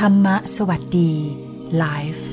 รรมะสวัสดีไลฟ์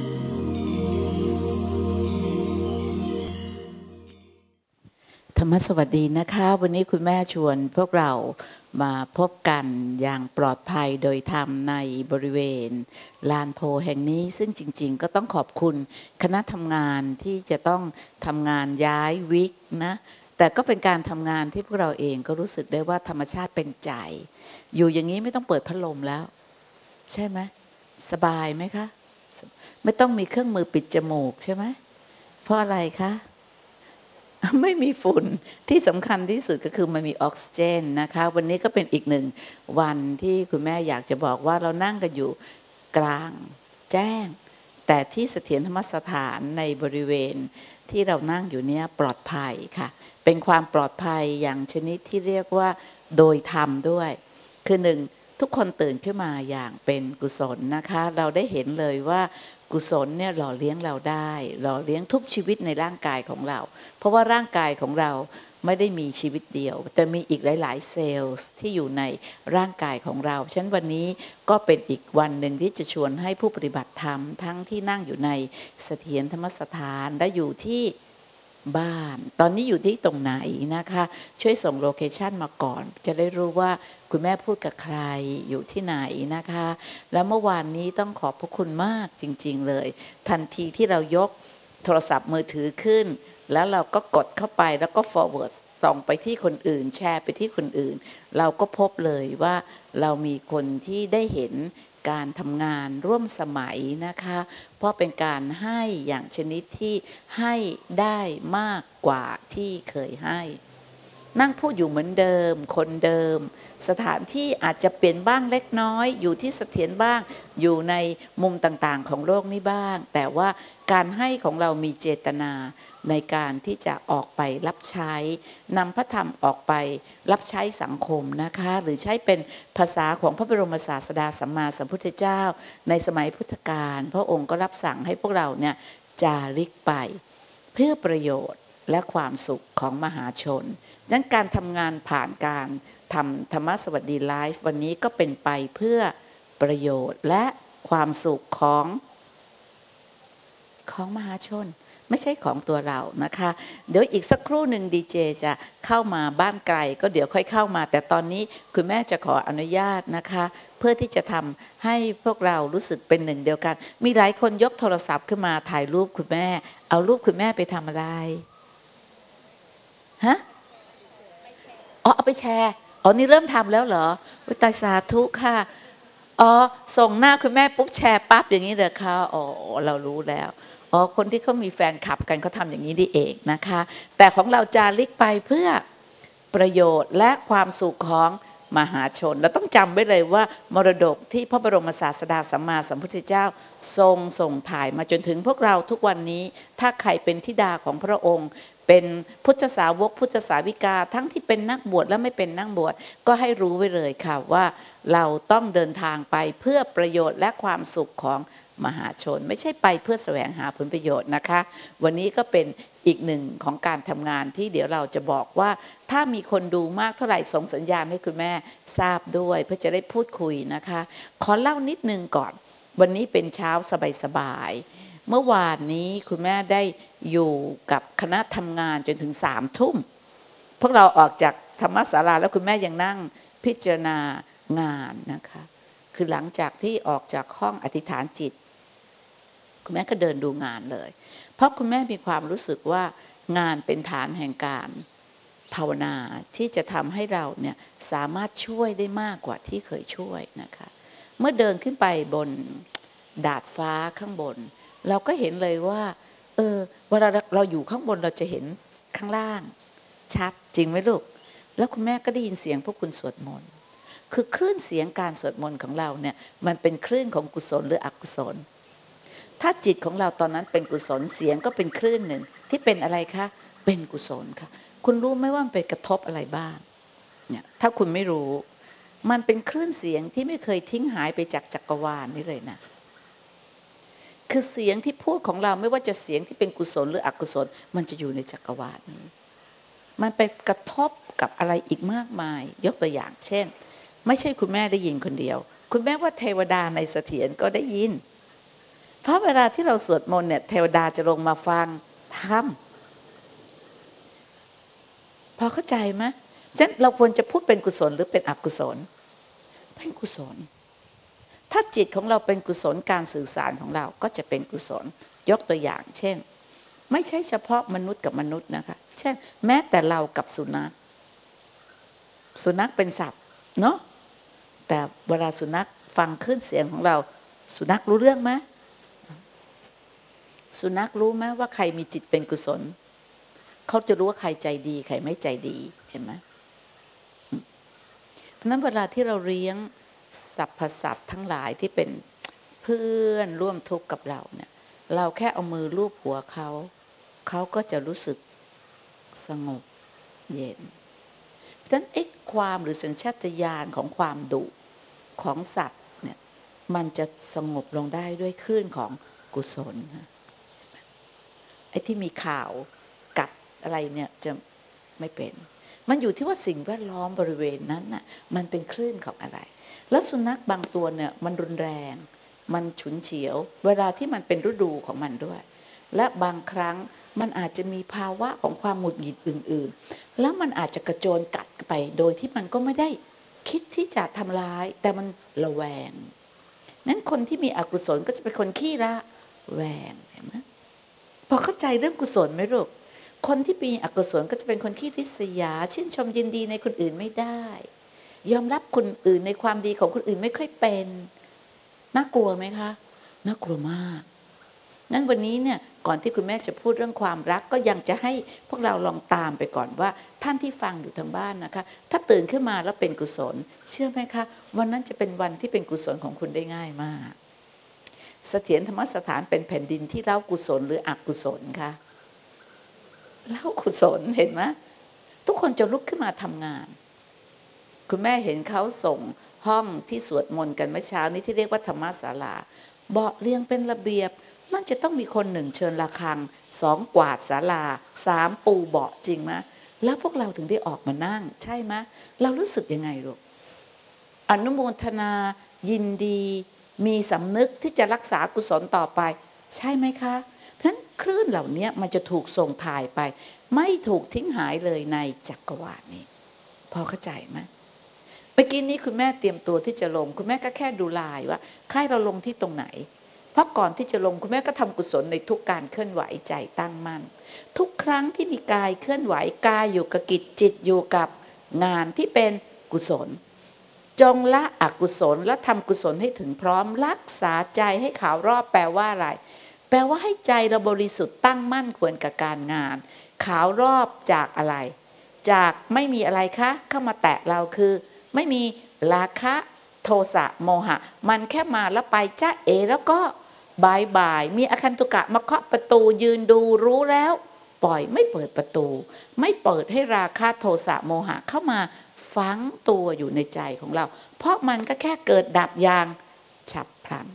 ธรรมสวัสดีนะคะวันนี้คุณแม่ชวนพวกเรามาพบกันอย่างปลอดภัยโดยธรรมในบริเวณลานโพแห่งนี้ซึ่งจริงๆก็ต้องขอบคุณคณะทำงานที่จะต้องทำงานย้ายวิกนะแต่ก็เป็นการทำงานที่พวกเราเองก็รู้สึกได้ว่าธรรมชาติเป็นใจอยู่อย่างนี้ไม่ต้องเปิดพัดลมแล้วใช่ไหมสบายไหมคะไม่ต้องมีเครื่องมือปิดจมูกใช่ไหมเพราะอะไรคะไม่มีฝุ่นที่สำคัญที่สุดก็คือมันมีออกซิเจนนะคะวันนี้ก็เป็นอีกหนึ่งวันที่คุณแม่อยากจะบอกว่าเรานั่งกันอยู่กลางแจ้งแต่ที่เสถียรธรรมสถานในบริเวณที่เรานั่งอยู่เนี่ยปลอดภัยค่ะเป็นความปลอดภัยอย่างชนิดที่เรียกว่าโดยธรรมด้วยคือหนึ่งทุกคนตื่นขึ้นมาอย่างเป็นกุศลนะคะเราได้เห็นเลยว่ากุศลเนี่ยหล่อเลี้ยงเราได้หล่อเลี้ยงทุกชีวิตในร่างกายของเราเพราะว่าร่างกายของเราไม่ได้มีชีวิตเดียวแต่มีอีกหลายๆเซลล์ที่อยู่ในร่างกายของเราฉะนั้นวันนี้ก็เป็นอีกวันหนึ่งที่จะชวนให้ผู้ปฏิบัติธรรมทั้งที่นั่งอยู่ในเสถียรธรรมสถานและอยู่ที่บ้านตอนนี้อยู่ที่ตรงไหนนะคะช่วยส่งโลเคชันมาก่อนจะได้รู้ว่าคุณแม่พูดกับใครอยู่ที่ไหนนะคะแล้วเมื่อวานนี้ต้องขอบพระคุณมากจริงๆเลยทันทีที่เรายกโทรศัพท์มือถือขึ้นแล้วเราก็กดเข้าไปแล้วก็ forward ส่งไปที่คนอื่นแชร์ไปที่คนอื่นเราก็พบเลยว่าเรามีคนที่ได้เห็นการทำงานร่วมสมัยนะคะเพราะเป็นการให้อย่างชนิดที่ให้ได้มากกว่าที่เคยให้นั่งพูดอยู่เหมือนเดิมคนเดิมสถานที่อาจจะเปลี่ยนบ้างเล็กน้อยอยู่ที่เสถียรบ้างอยู่ในมุมต่างๆของโลกนี้บ้างแต่ว่าการให้ของเรามีเจตนาในการที่จะออกไปรับใช้นำพระธรรมออกไปรับใช้สังคมนะคะหรือใช้เป็นภาษาของพระบรมศาสดาสัมมาสัมพุทธเจ้าในสมัยพุทธกาลพระองค์ก็รับสั่งให้พวกเราเนี่ยจาริกไปเพื่อประโยชน์และความสุขของมหาชนดังนั้นการทำงานผ่านการทำธรรมสวัสดีไลฟ์วันนี้ก็เป็นไปเพื่อประโยชน์และความสุขของมหาชนไม่ใช่ของตัวเรานะคะเดี๋ยวอีกสักครู่หนึ่งดีเจจะเข้ามาบ้านไกลก็เดี๋ยวค่อยเข้ามาแต่ตอนนี้คุณแม่จะขออนุญาตนะคะเพื่อที่จะทำให้พวกเรารู้สึกเป็นหนึ่งเดียวกันมีหลายคนยกโทรศัพท์ขึ้นมาถ่ายรูปคุณแม่เอารูปคุณแม่ไปทำอะไรฮะอ๋อเอาไปแชร์อ๋อนี่เริ่มทำแล้วเหรอวิตายสาธุค่ะอ๋อส่งหน้าคุณแม่ปุ๊บแชร์ปั๊บอย่างนี้เลยค่ะอ๋อเรารู้แล้วอ๋อคนที่เขามีแฟนคลับกันเขาทำอย่างนี้ดีเองนะคะแต่ของเราจาริกไปเพื่อประโยชน์และความสุขของมหาชนเราต้องจำไว้เลยว่ามรดกที่พระบรมศาสดาสัมมาสัมพุทธเจ้าทรงส่งถ่ายมาจนถึงพวกเราทุกวันนี้ถ้าใครเป็นธิดาของพระองค์เป็นพุทธสาวกพุทธสาวิกาทั้งที่เป็นนักบวชและไม่เป็นนักบวชก็ให้รู้ไว้เลยค่ะว่าเราต้องเดินทางไปเพื่อประโยชน์และความสุขของมหาชนไม่ใช่ไปเพื่อแสวงหาผลประโยชน์นะคะวันนี้ก็เป็นอีกหนึ่งของการทำงานที่เดี๋ยวเราจะบอกว่าถ้ามีคนดูมากเท่าไหร่ส่งสัญญาณให้คุณแม่ทราบด้วยเพื่อจะได้พูดคุยนะคะขอเล่านิดนึงก่อนวันนี้เป็นเช้าสบายๆเมื่อวานนี้คุณแม่ได้อยู่กับคณะทำงานจนถึง3 ทุ่มพวกเราออกจากธรรมศาลาแล้วคุณแม่ยังนั่งพิจารณางานนะคะคือหลังจากที่ออกจากห้องอธิษฐานจิตคุณแม่ก็เดินดูงานเลยเพราะคุณแม่มีความรู้สึกว่างานเป็นฐานแห่งการภาวนาที่จะทำให้เราเนี่ยสามารถช่วยได้มากกว่าที่เคยช่วยนะคะเมื่อเดินขึ้นไปบนดาดฟ้าข้างบนเราก็เห็นเลยว่าเวลาเราอยู่ข้างบนเราจะเห็นข้างล่างชัดจริงไหมลูกแล้วคุณแม่ก็ได้ยินเสียงพวกคุณสวดมนต์คือคลื่นเสียงการสวดมนต์ของเราเนี่ยมันเป็นคลื่นของกุศลหรืออกุศลถ้าจิตของเราตอนนั้นเป็นกุศลเสียงก็เป็นคลื่นหนึ่งที่เป็นอะไรคะเป็นกุศลค่ะคุณรู้ไหมว่ามันไปกระทบอะไรบ้างเนี่ยถ้าคุณไม่รู้มันเป็นคลื่นเสียงที่ไม่เคยทิ้งหายไปจากจักรวาลนี่เลยนะคือเสียงที่พูดของเราไม่ว่าจะเสียงที่เป็นกุศลหรืออกุศลมันจะอยู่ในจักรวาลนี้มันไปกระทบกับอะไรอีกมากมายยกตัวอย่างเช่นไม่ใช่คุณแม่ได้ยินคนเดียวคุณแม่ว่าเทวดาในเสถียรก็ได้ยินเพราะเวลาที่เราสวดมนต์เนี่ยเทวดาจะลงมาฟังธรรมพอเข้าใจไหมฉะนั้นเราควรจะพูดเป็นกุศลหรือเป็นอกุศลเป็นกุศลถ้าจิตของเราเป็นกุศลการสื่อสารของเราก็จะเป็นกุศลยกตัวอย่างเช่นไม่ใช่เฉพาะมนุษย์กับมนุษย์นะคะเช่นแม้แต่เรากับสุนัขเป็นสัตว์เนาะแต่เวลาสุนัขฟังคลื่นเสียงของเราสุนัขรู้เรื่องไหมสุนัขรู้ไหมว่าใครมีจิตเป็นกุศลเขาจะรู้ว่าใครใจดีใครไม่ใจดีเห็นไหมเพราะนั้นเวลาที่เราเลี้ยงสรรพสัตว์ทั้งหลายที่เป็นเพื่อนร่วมทุกข์กับเราเนี่ยเราแค่เอามือลูบหัวเขาก็จะรู้สึกสงบเย็นเพราะฉะนั้นความหรือสัญชาตญาณของความดุของสัตว์เนี่ยมันจะสงบลงได้ด้วยคลื่นของกุศลที่มีข่าวกัดอะไรเนี่ยจะไม่เป็นมันอยู่ที่ว่าสิ่งแวดล้อมบริเวณนั้นน่ะมันเป็นคลื่นของอะไรแล้วสุนัขบางตัวเนี่ยมันรุนแรงมันฉุนเฉียวเวลาที่มันเป็นฤดูของมันด้วยและบางครั้งมันอาจจะมีภาวะของความหงุดหงิดอื่นๆแล้วมันอาจจะกระโจนกัดไปโดยที่มันก็ไม่ได้คิดที่จะทำร้ายแต่มันระแวงนั้นคนที่มีอกุศลก็จะเป็นคนขี้ระแวงเห็นไหมพอเข้าใจเรื่องกุศลไหมลูกคนที่มีอกุศลก็จะเป็นคนขี้ริษยาชื่นชมยินดีในคนอื่นไม่ได้ยอมรับคนอื่นในความดีของคนอื่นไม่ค่อยเป็นน่ากลัวไหมคะน่ากลัวมากงั้นวันนี้เนี่ยก่อนที่คุณแม่จะพูดเรื่องความรักก็ยังจะให้พวกเราลองตามไปก่อนว่าท่านที่ฟังอยู่ทางบ้านนะคะถ้าตื่นขึ้นมาแล้วเป็นกุศลเชื่อไหมคะวันนั้นจะเป็นวันที่เป็นกุศลของคุณได้ง่ายมากเสถียรธรรมสถานเป็นแผ่นดินที่เล่ากุศลหรืออกุศลคะเล่ากุศลเห็นไหมทุกคนจะลุกขึ้นมาทำงานคุณแม่เห็นเขาส่งห้องที่สวดมนต์กันเมื่อเช้านี้ที่เรียกว่าธรรมศาลาเบาะเรียงเป็นระเบียบนั่นจะต้องมีคน1เชิญระฆัง2กวาดศาลา3ปูเบาะจริงไหมแล้วพวกเราถึงได้ออกมานั่งใช่ไหมเรารู้สึกยังไงลูกอนุโมทนายินดีมีสำนึกที่จะรักษากุศลต่อไปใช่ไหมคะเพราะฉะนั้นคลื่นเหล่านี้มันจะถูกส่งถ่ายไปไม่ถูกทิ้งหายเลยในจักรวาลนี้พอเข้าใจไหมเมื่อกี้นี้คุณแม่เตรียมตัวที่จะลงคุณแม่ก็แค่ดูลายว่าค่ายเราลงที่ตรงไหนเพราะก่อนที่จะลงคุณแม่ก็ทำกุศลในทุกการเคลื่อนไหวใจตั้งมั่นทุกครั้งที่มีกายเคลื่อนไหวกายอยู่กับกิจจิตอยู่กับงานที่เป็นกุศลจงละอกุศลและทำกุศลให้ถึงพร้อมรักษาใจให้ขาวรอบแปลว่าอะไรแปลว่าให้ใจเราบริสุทธิ์ตั้งมั่นควรกับการงานขาวรอบจากอะไรจากไม่มีอะไรคะเข้ามาแตะเราคือไม่มีราคะโทสะโมหะมันแค่มาแล้วไปจ้าเอแล้วก็บายบายมีอคันตุกะมาเคาะประตูยืนดูรู้แล้วปล่อยไม่เปิดประตูไม่เปิดให้ราคะโทสะโมหะเข้ามาฝังตัวอยู่ในใจของเราเพราะมันก็แค่เกิดดับอย่างฉับพลัน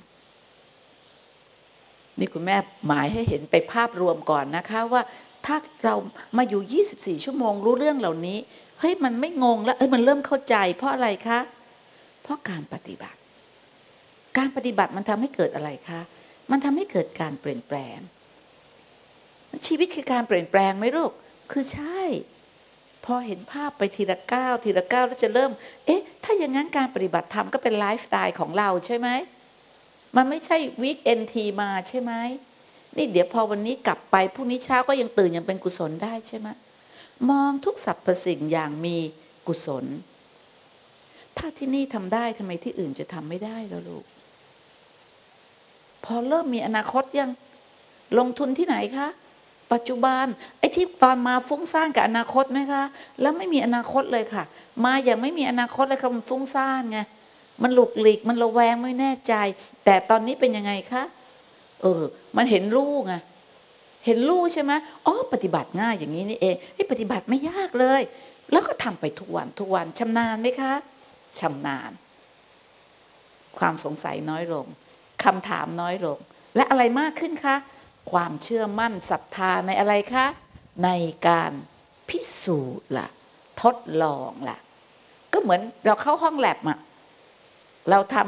นี่คุณแม่หมายให้เห็นไปภาพรวมก่อนนะคะว่าถ้าเรามาอยู่24ชั่วโมงรู้เรื่องเหล่านี้เฮ้ยมันไม่งงแล้วมันเริ่มเข้าใจเพราะอะไรคะเพราะการปฏิบัติมันทำให้เกิดอะไรคะมันทำให้เกิดการเปลี่ยนแปลงชีวิตคือการเปลี่ยนแปลงไหมลูกคือใช่พอเห็นภาพไปทีละก้าวแล้วจะเริ่มถ้าอย่างนั้นการปฏิบัติธรรมก็เป็นไลฟ์สไตล์ของเราใช่ไหมมันไม่ใช่วีคเอนทีมาใช่ไหมนี่เดี๋ยวพอวันนี้กลับไปพรุ่งนี้เช้าก็ยังตื่นยังเป็นกุศลได้ใช่ไหมมองทุกสรรพสิ่งอย่างมีกุศลถ้าที่นี่ทำได้ทำไมที่อื่นจะทำไม่ได้ล่ะลูกพอเริ่มมีอนาคตยังลงทุนที่ไหนคะปัจจุบันที่ตอนมาฟุ้งซ่านกับอนาคตไหมคะแล้วไม่มีอนาคตเลยค่ะมาอย่างไม่มีอนาคตเลยค่ะมันฟุ้งซ่านไงมันหลุกหลีกมันระแวงไม่แน่ใจแต่ตอนนี้เป็นยังไงคะมันเห็นรูไงเห็นรูใช่ไหมปฏิบัติง่ายอย่างนี้นี่เองปฏิบัติไม่ยากเลยแล้วก็ทำไปทุกวันชำนาญไหมคะชำนาญความสงสัยน้อยลงคำถามน้อยลงและอะไรมากขึ้นคะความเชื่อมั่นศรัทธาในอะไรคะในการพิสูจน์ล่ะทดลองล่ะก็เหมือนเราเข้าห้องแลบเราท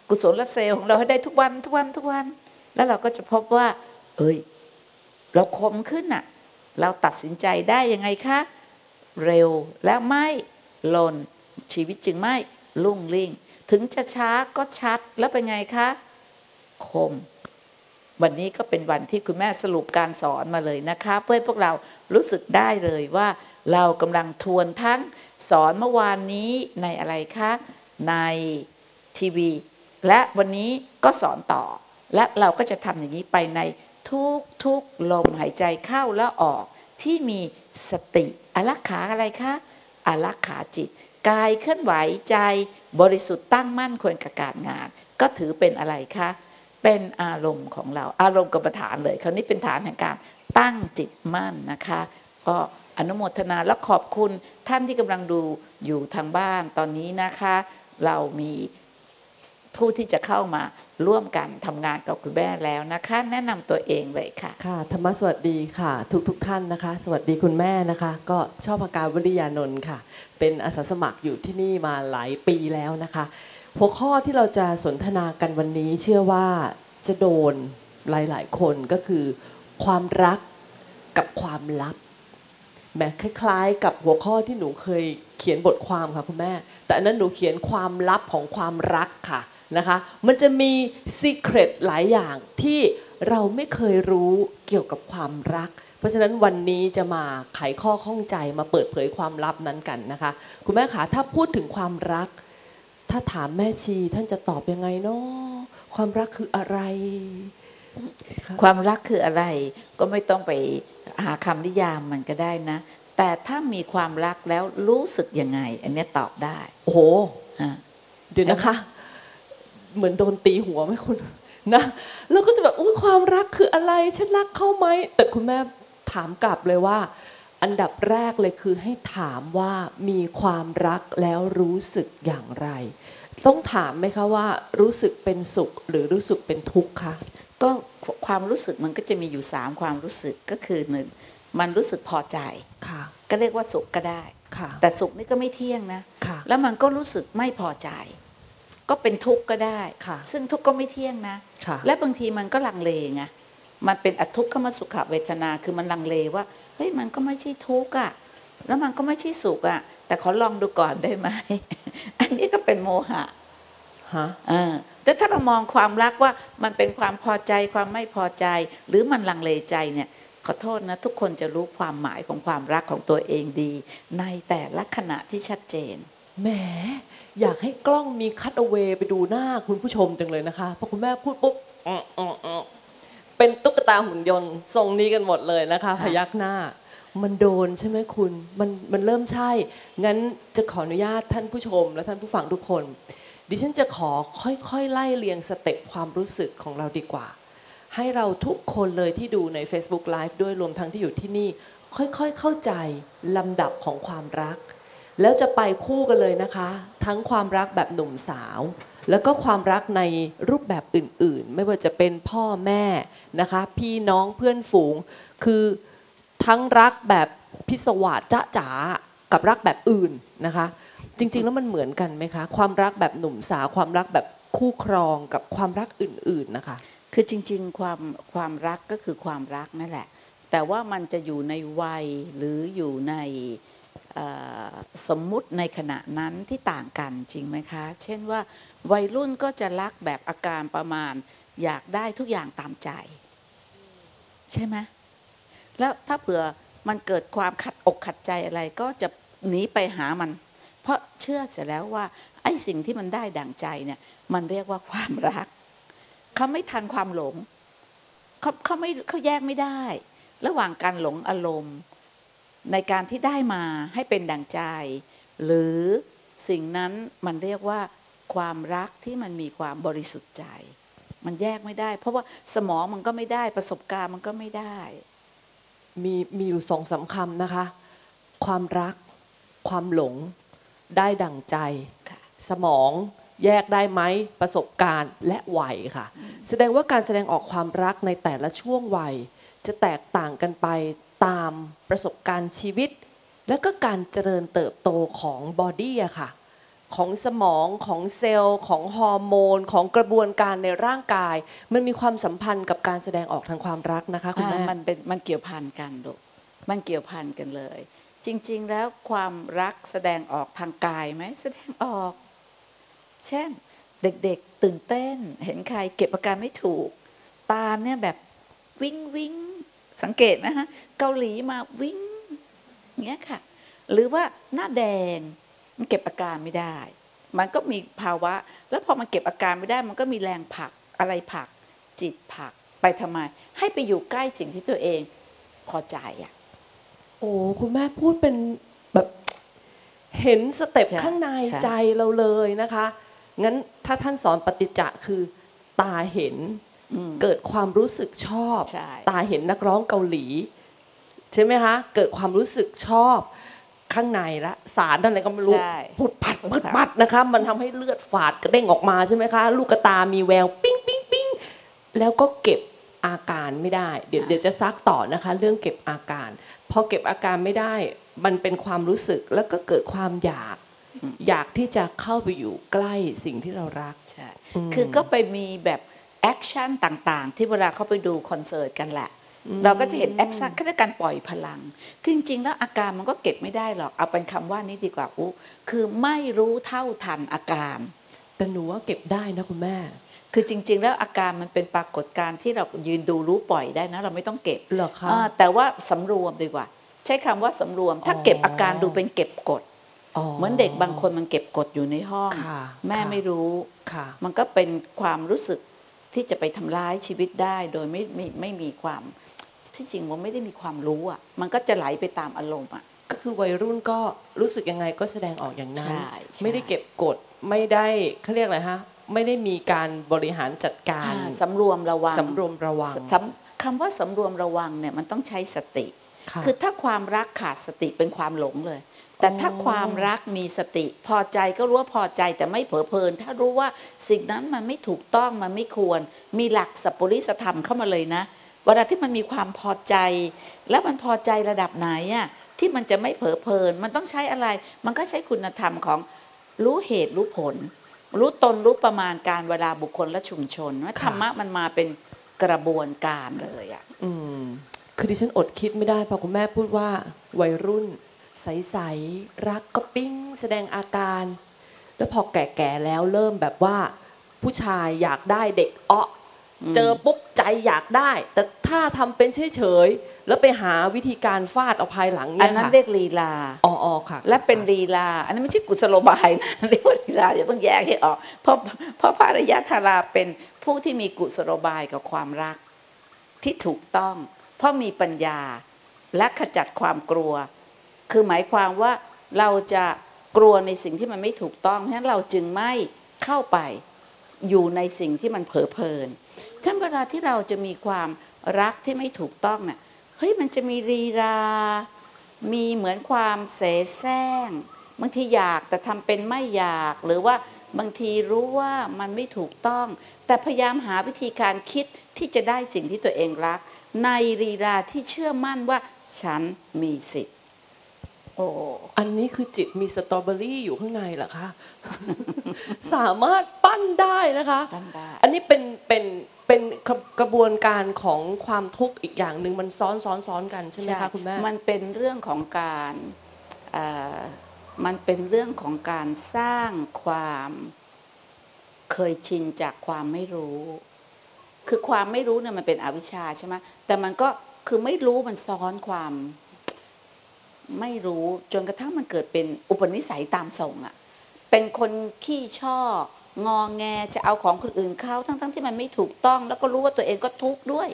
กุศลเซลล์ของเราให้ได้ทุกวันแล้วเราก็จะพบว่าเราคมขึ้นน่ะเราตัดสินใจได้ยังไงคะเร็วและไม่หล่นชีวิตจึงไม่ลุ่งลิ่งถึงจะช้าก็ชัดแล้วเป็นไงคะคมวันนี้ก็เป็นวันที่คุณแม่สรุปการสอนมาเลยนะคะเพื่อให้พวกเรารู้สึกได้เลยว่าเรากำลังทวนทั้งสอนเมื่อวานนี้ในอะไรคะในทีวีและวันนี้ก็สอนต่อและเราก็จะทำอย่างนี้ไปในทุกลมหายใจเข้าและออกที่มีสติอารักขาอะไรคะอารักขาจิตกายเคลื่อนไหวใจบริสุทธิ์ตั้งมั่นควรกับการงานก็ถือเป็นอะไรคะเป็นอารมณ์ของเราอารมณ์กรรมฐานเลยคราวนี้เป็นฐานแห่งการตั้งจิตมั่นนะคะก็อนุโมทนาและขอบคุณท่านที่กำลังดูอยู่ทางบ้านตอนนี้นะคะเรามีผู้ที่จะเข้ามาร่วมกันทำงานกับคุณแม่แล้วนะคะแนะนำตัวเองเลยค่ะค่ะธรรมสวัสดีค่ะทุกท่านนะคะสวัสดีคุณแม่นะคะก็ชอบพการวริยานนท์ค่ะเป็นอาสาสมัครอยู่ที่นี่มาหลายปีแล้วนะคะหัวข้อที่เราจะสนทนากันวันนี้เชื่อว่าจะโดนหลายคนก็คือความรักกับความลับแม้คล้ายๆกับหัวข้อที่หนูเคยเขียนบทความค่ะคุณแม่แต่อันนั้นหนูเขียนความลับของความรักค่ะนะคะมันจะมีซีเคร็ตหลายอย่างที่เราไม่เคยรู้เกี่ยวกับความรักเพราะฉะนั้นวันนี้จะมาไขข้อข้องใจมาเปิดเผยความลับนั้นกันนะคะคุณแม่คะถ้าพูดถึงความรักถ้าถามแม่ชีท่านจะตอบยังไงเนาะความรักคืออะไรความรักคืออะไรก็ไม่ต้องไปหาคำนิยามมันก็ได้นะแต่ถ้ามีความรักแล้วรู้สึกยังไงอันนี้ตอบได้โอ้โหเดี๋ยวนะคะเหมือนโดนตีหัวไหมคุณนะแล้วก็จะแบบความรักคืออะไรฉันรักเขาไหมแต่คุณแม่ถามกลับเลยว่าอันดับแรกเลยคือให้ถามว่ามีความรักแล้วรู้สึกอย่างไรต้องถามไหมคะว่ารู้สึกเป็นสุขหรือรู้สึกเป็นทุกข์คะก็ความรู้สึกมันก็จะมีอยู่3ความรู้สึกก็คือ1มันรู้สึกพอใจก็เรียกว่าสุขก็ได้แต่สุขนี่ก็ไม่เที่ยงนะแล้วมันก็รู้สึกไม่พอใจก็เป็นทุกข์ก็ได้ซึ่งทุกข์ก็ไม่เที่ยงนะและบางทีมันก็ลังเลไงมันเป็นอทุกขมสุขเวทนาคือมันลังเลว่าเฮ้ยมันก็ไม่ใช่ทุกข์อ่ะแล้วมันก็ไม่ใช่สุขอ่ะแต่ขอลองดูก่อนได้ไหม อันนี้ก็เป็นโมหะแต่ถ้าเรามองความรักว่ามันเป็นความพอใจความไม่พอใจหรือมันลังเลใจเนี่ยขอโทษนะทุกคนจะรู้ความหมายของความรักของตัวเองดีในแต่ละขณะที่ชัดเจนแหมอยากให้กล้องมีคัทเอาเวย์ไปดูหน้าคุณผู้ชมจังเลยนะคะพอคุณแม่พูดปุ๊บเป็นตุ๊กตาหุ่นยนต์ทรงนี้กันหมดเลยนะคะพยักหน้ามันโดนใช่ไหมคุณมันเริ่มใช่งั้นจะขออนุญาตท่านผู้ชมและท่านผู้ฟังทุกคนดิฉันจะขอค่อยๆไล่เรียงสเต็ปความรู้สึกของเราดีกว่าให้เราทุกคนเลยที่ดูใน Facebook Live ด้วยรวมทั้งที่อยู่ที่นี่ค่อยๆเข้าใจลำดับของความรักแล้วจะไปคู่กันเลยนะคะทั้งความรักแบบหนุ่มสาวแล้วก็ความรักในรูปแบบอื่นๆไม่ว่าจะเป็นพ่อแม่นะคะพี่น้องเพื่อนฝูงคือทั้งรักแบบพิศวาสจ๊ะจ๋ากับรักแบบอื่นนะคะจริงๆแล้วมันเหมือนกันไหมคะความรักแบบหนุ่มสาวความรักแบบคู่ครองกับความรักอื่นๆนะคะคือจริงๆความรักก็คือความรักนั่นแหละแต่ว่ามันจะอยู่ในวัยหรืออยู่ในสมมุติในขณะนั้นที่ต่างกันจริงไหมคะเช่นว่าวัยรุ่นก็จะรักแบบอาการประมาณอยากได้ทุกอย่างตามใจใช่ไหมแล้วถ้าเผื่อมันเกิดความขัดอกขัดใจอะไรก็จะหนีไปหามันเพราะเชื่อเสร็จแล้วว่าไอ้สิ่งที่มันได้ดั่งใจเนี่ยมันเรียกว่าความรักเขาไม่ทันความหลงเขาแยกไม่ได้ระหว่างการหลงอารมณ์ในการที่ได้มาให้เป็นดั่งใจหรือสิ่งนั้นมันเรียกว่าความรักที่มันมีความบริสุทธิ์ใจมันแยกไม่ได้เพราะว่าสมองมันก็ไม่ได้ประสบการณ์มันก็ไม่ได้มีอยู่2-3 คำนะคะความรักความหลงได้ดั่งใจสมองแยกได้ไหมประสบการณ์และวัยค่ะแสดงว่าการแสดงออกความรักในแต่ละช่วงวัยจะแตกต่างกันไปตามประสบการณ์ชีวิตและก็การเจริญเติบโตของบอดี้อะค่ะของสมองของเซลล์ของฮอร์โมนของกระบวนการในร่างกายมันมีความสัมพันธ์กับการแสดงออกทางความรักนะคะคุณแม่มันเกี่ยวพันกันลูกมันเกี่ยวพันกันเลย จริงๆแล้วความรักแสดงออกทางกายไหมแสดงออกเช่นเด็กๆตื่นเต้นเห็นใครเก็บอาการไม่ถูกตาเนี่ยแบบวิงวิงสังเกตนะฮะเกาหลีมาวิงเงี้ยค่ะหรือว่าหน้าแดงมันเก็บอาการไม่ได้มันก็มีภาวะแล้วพอมันเก็บอาการไม่ได้มันก็มีแรงผลักอะไรผลักจิตผลักไปทำไมให้ไปอยู่ใกล้สิ่งที่ตัวเองพอใจอ่ะโอ้คุณแม่พูดเป็นแบบเห็นสเต็ปข้างในใจเราเลยนะคะงั้นถ้าท่านสอนปฏิจจะคือตาเห็นเกิดความรู้สึกชอบตาเห็นนักร้องเกาหลีใช่ไหมคะเกิดความรู้สึกชอบข้างในละสารอะไรก็ไม่รู้พุดปัดนะคะมันทำให้เลือดฝาดกระเด้งออกมาใช่ไหมคะลูกตามีแววปิ้งปิ้งปิ้งแล้วก็เก็บอาการไม่ได้เดี๋ยวจะซักต่อนะคะเรื่องเก็บอาการพอเก็บอาการไม่ได้มันเป็นความรู้สึกแล้วก็เกิดความอยากที่จะเข้าไปอยู่ใกล้สิ่งที่เรารักใช่คือก็ไปมีแบบแอคชั่นต่างๆที่เวลาเขาไปดูคอนเสิร์ตกันแหละเราก็จะเห็นแอคชั่นคือการปล่อยพลังคือจริงๆแล้วอาการมันก็เก็บไม่ได้หรอกเอาเป็นคำว่านี้ดีกว่าคือไม่รู้เท่าทันอาการแต่หนูว่าเก็บได้นะคุณแม่คือจริงๆแล้วอาการมันเป็นปรากฏการณ์ที่เรายืนดูรู้ปล่อยได้นะเราไม่ต้องเก็บหรอคะแต่ว่าสำรวมดีกว่าใช้คำว่าสำรวมถ้าเก็บอาการดูเป็นเก็บกดเหมือนเด็กบางคนมันเก็บกดอยู่ในห้องแม่ไม่รู้มันก็เป็นความรู้สึกที่จะไปทำร้ายชีวิตได้โดยไม่มีความที่จริงมันไม่ได้มีความรู้อ่ะมันก็จะไหลไปตามอารมณ์อ่ะก็คือวัยรุ่นก็รู้สึกยังไงก็แสดงออกอย่างนั้นไม่ได้เก็บกดไม่ได้เขาเรียกอะไรฮะไม่ได้มีการบริหารจัดการสำรวมระวังคำว่าสำรวมระวังเนี่ยมันต้องใช้สติคือถ้าความรักขาดสติเป็นความหลงเลยแต่ถ้าความรักมีสติพอใจก็รู้ว่าพอใจแต่ไม่เผลอเพลินถ้ารู้ว่าสิ่งนั้นมันไม่ถูกต้องมันไม่ควรมีหลักสัพพุริสธรรมเข้ามาเลยนะเวลาที่มันมีความพอใจแล้วมันพอใจระดับไหนอะที่มันจะไม่เผลอเพลินมันต้องใช้อะไรมันก็ใช้คุณธรรมของรู้เหตุรู้ผลรู้ตนรู้ประมาณการเวลาบุคคลและชุมชนว่าธรรมะมันมาเป็นกระบวนการเลยอะคือดิฉันอดคิดไม่ได้พอคุณแม่พูดว่าวัยรุ่นใสๆรักก็ปิ้งแสดงอาการแล้วพอแก่ๆแล้วเริ่มแบบว่าผู้ชายอยากได้เด็กเจอปุ๊บใจอยากได้แต่ถ้าทำเป็นเฉยๆแล้วไปหาวิธีการฟาดเอาภายหลังเนี่ยค่ะอันนั้นเรียกลีลาอ๋อค่ะและเป็นลีลาอันนั้นไม่ใช่กุศโลบายนะเรียกว่าลีลาเดี๋ยวต้องแยกให้ออกเพราะพระอริยธาราเป็นผู้ที่มีกุศโลบายกับความรักที่ถูกต้องเพราะมีปัญญาและขจัดความกลัวคือหมายความว่าเราจะกลัวในสิ่งที่มันไม่ถูกต้องเพราะฉะนั้นเราจึงไม่เข้าไปอยู่ในสิ่งที่มันเผลอเพลินถ้าเวลาที่เราจะมีความรักที่ไม่ถูกต้องเนี่ยเฮ้ยมันจะมีลีลามีเหมือนความเสแสร้งบางทีอยากแต่ทำเป็นไม่อยากหรือว่าบางทีรู้ว่ามันไม่ถูกต้องแต่พยายามหาวิธีการคิดที่จะได้สิ่งที่ตัวเองรักในลีลาที่เชื่อมั่นว่าฉันมีสิทธิ์อันนี้คือจิตมีสตรอเบอรี่อยู่ข้างในเหรอคะสามารถปั้นได้นะคะอันนี้เป็นกระบวนการของความทุกข์อีกอย่างหนึ่งมันซ้อนกันใช่ไหมคะคุณแม่มันเป็นเรื่องของการมันเป็นเรื่องของการสร้างความเคยชินจากความไม่รู้คือความไม่รู้เนี่ยมันเป็นอวิชชาใช่ไหมแต่มันก็คือไม่รู้มันซ้อนความไม่รู้จนกระทั่งมันเกิดเป็นอุปนิสัยตามส่งอ่ะเป็นคนขี้ช่องอแงจะเอาของคนอื่นเข้าทั้งที่มันไม่ถูกต้องแล้วก็รู้ว่าตัวเองก็ทุกข์ด้วย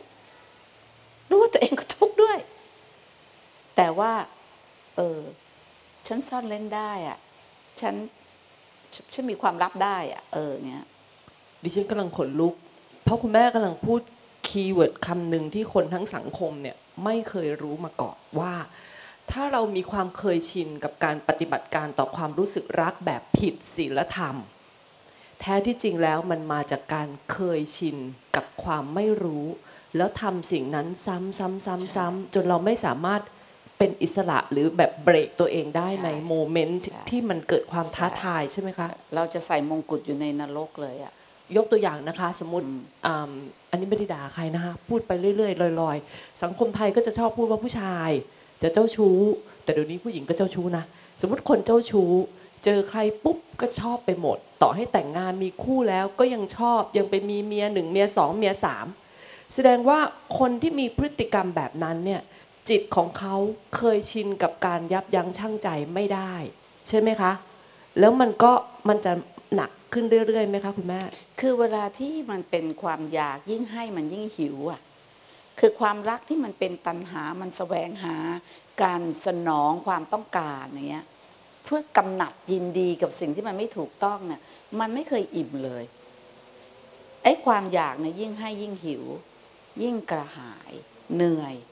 แต่ว่าฉันซ่อนเล่นได้อ่ะฉันมีความลับได้อ่ะเงี้ยดิฉันกำลังขนลุกเพราะคุณแม่กำลังพูดคีย์เวิร์ดคำหนึ่งที่คนทั้งสังคมเนี่ยไม่เคยรู้มาก่อนว่าถ้าเรามีความเคยชินกับการปฏิบัติการต่อความรู้สึกรักแบบผิดศีลธรรมแท้ที่จริงแล้วมันมาจากการเคยชินกับความไม่รู้แล้วทำสิ่งนั้นซ้ำจนเราไม่สามารถไปเป็นอิสระหรือแบบเบรกตัวเองได้ในโมเมนต์ที่มันเกิดความท้าทายใช่ไหมคะเราจะใส่มงกุฎอยู่ในนรกเลยอะยกตัวอย่างนะคะสมมติอันนี้ไม่ได้ด่าใครนะคะพูดไปเรื่อยๆลอยๆสังคมไทยก็จะชอบพูดว่าผู้ชายจะเจ้าชู้แต่เดี๋ยวนี้ผู้หญิงก็เจ้าชู้นะสมมติคนเจ้าชู้เจอใครปุ๊บก็ชอบไปหมดต่อให้แต่งงานมีคู่แล้วก็ยังชอบยังไปมีเมีย1เมีย2เมีย3แสดงว่าคนที่มีพฤติกรรมแบบนั้นเนี่ยจิตของเขาเคยชินกับการยับยั้งชั่งใจไม่ได้ใช่ไหมคะแล้วมันจะหนักขึ้นเรื่อยๆไหมคะคุณแม่คือเวลาที่มันเป็นความอยากยิ่งให้มันยิ่งหิวอ่ะคือความรักที่มันเป็นตัณหามันแสวงหาการสนองความต้องการอย่างเงี้ยเพื่อกำหนัดยินดีกับสิ่งที่มันไม่ถูกต้องเนี่ยมันไม่เคยอิ่มเลยไอ้ความอยากเนี่ยยิ่งให้ยิ่งหิวยิ่งกระหายเหนื่อย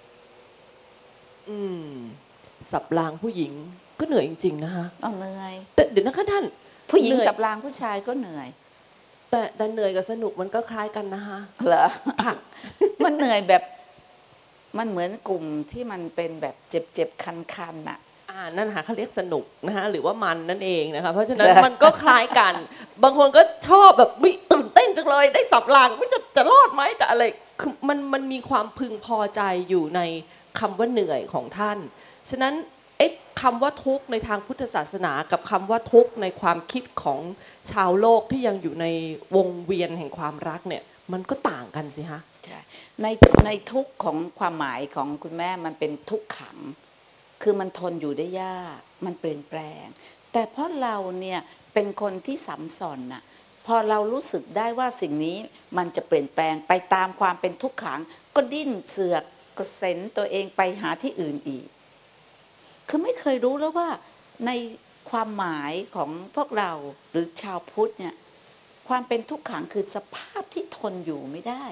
สับรางผู้หญิงก็เหนื่อยจริงๆนะคะเหนื่อยแต่เดี๋ยวนะคะท่านผู้หญิงสับรางผู้ชายก็เหนื่อยแต่เหนื่อยกับสนุกมันก็คล้ายกันนะคะเหรอมันเหนื่อยแบบมันเหมือนกลุ่มที่มันเป็นแบบเจ็บๆคันๆน่ะนั่นค่ะเขาเรียกสนุกนะคะหรือว่ามันนั่นเองนะคะเพราะฉะนั้นมันก็คล้ายกันบางคนก็ชอบแบบตื่นเต้นจังเลยได้สับรางไม่จะรอดไหมจะอะไรคือมันมีความพึงพอใจอยู่ในคำว่าเหนื่อยของท่านฉะนั้นคำว่าทุกข์ในทางพุทธศาสนากับคำว่าทุกข์ในความคิดของชาวโลกที่ยังอยู่ในวงเวียนแห่งความรักเนี่ยมันก็ต่างกันสิฮะใช่ในทุกข์ของความหมายของคุณแม่มันเป็นทุกขังคือมันทนอยู่ได้ยากมันเปลี่ยนแปลงแต่เพราะเราเนี่ยเป็นคนที่สัมสอนน่ะพอเรารู้สึกได้ว่าสิ่งนี้มันจะเปลี่ยนแปลงไปตามความเป็นทุกขังก็ดิ้นเสือกกระเซ็นตัวเองไปหาที่อื่นอีกคือไม่เคยรู้แล้วว่าในความหมายของพวกเราหรือชาวพุทธเนี่ยความเป็นทุกขังคือสภาพที่ทนอยู่ไม่ได้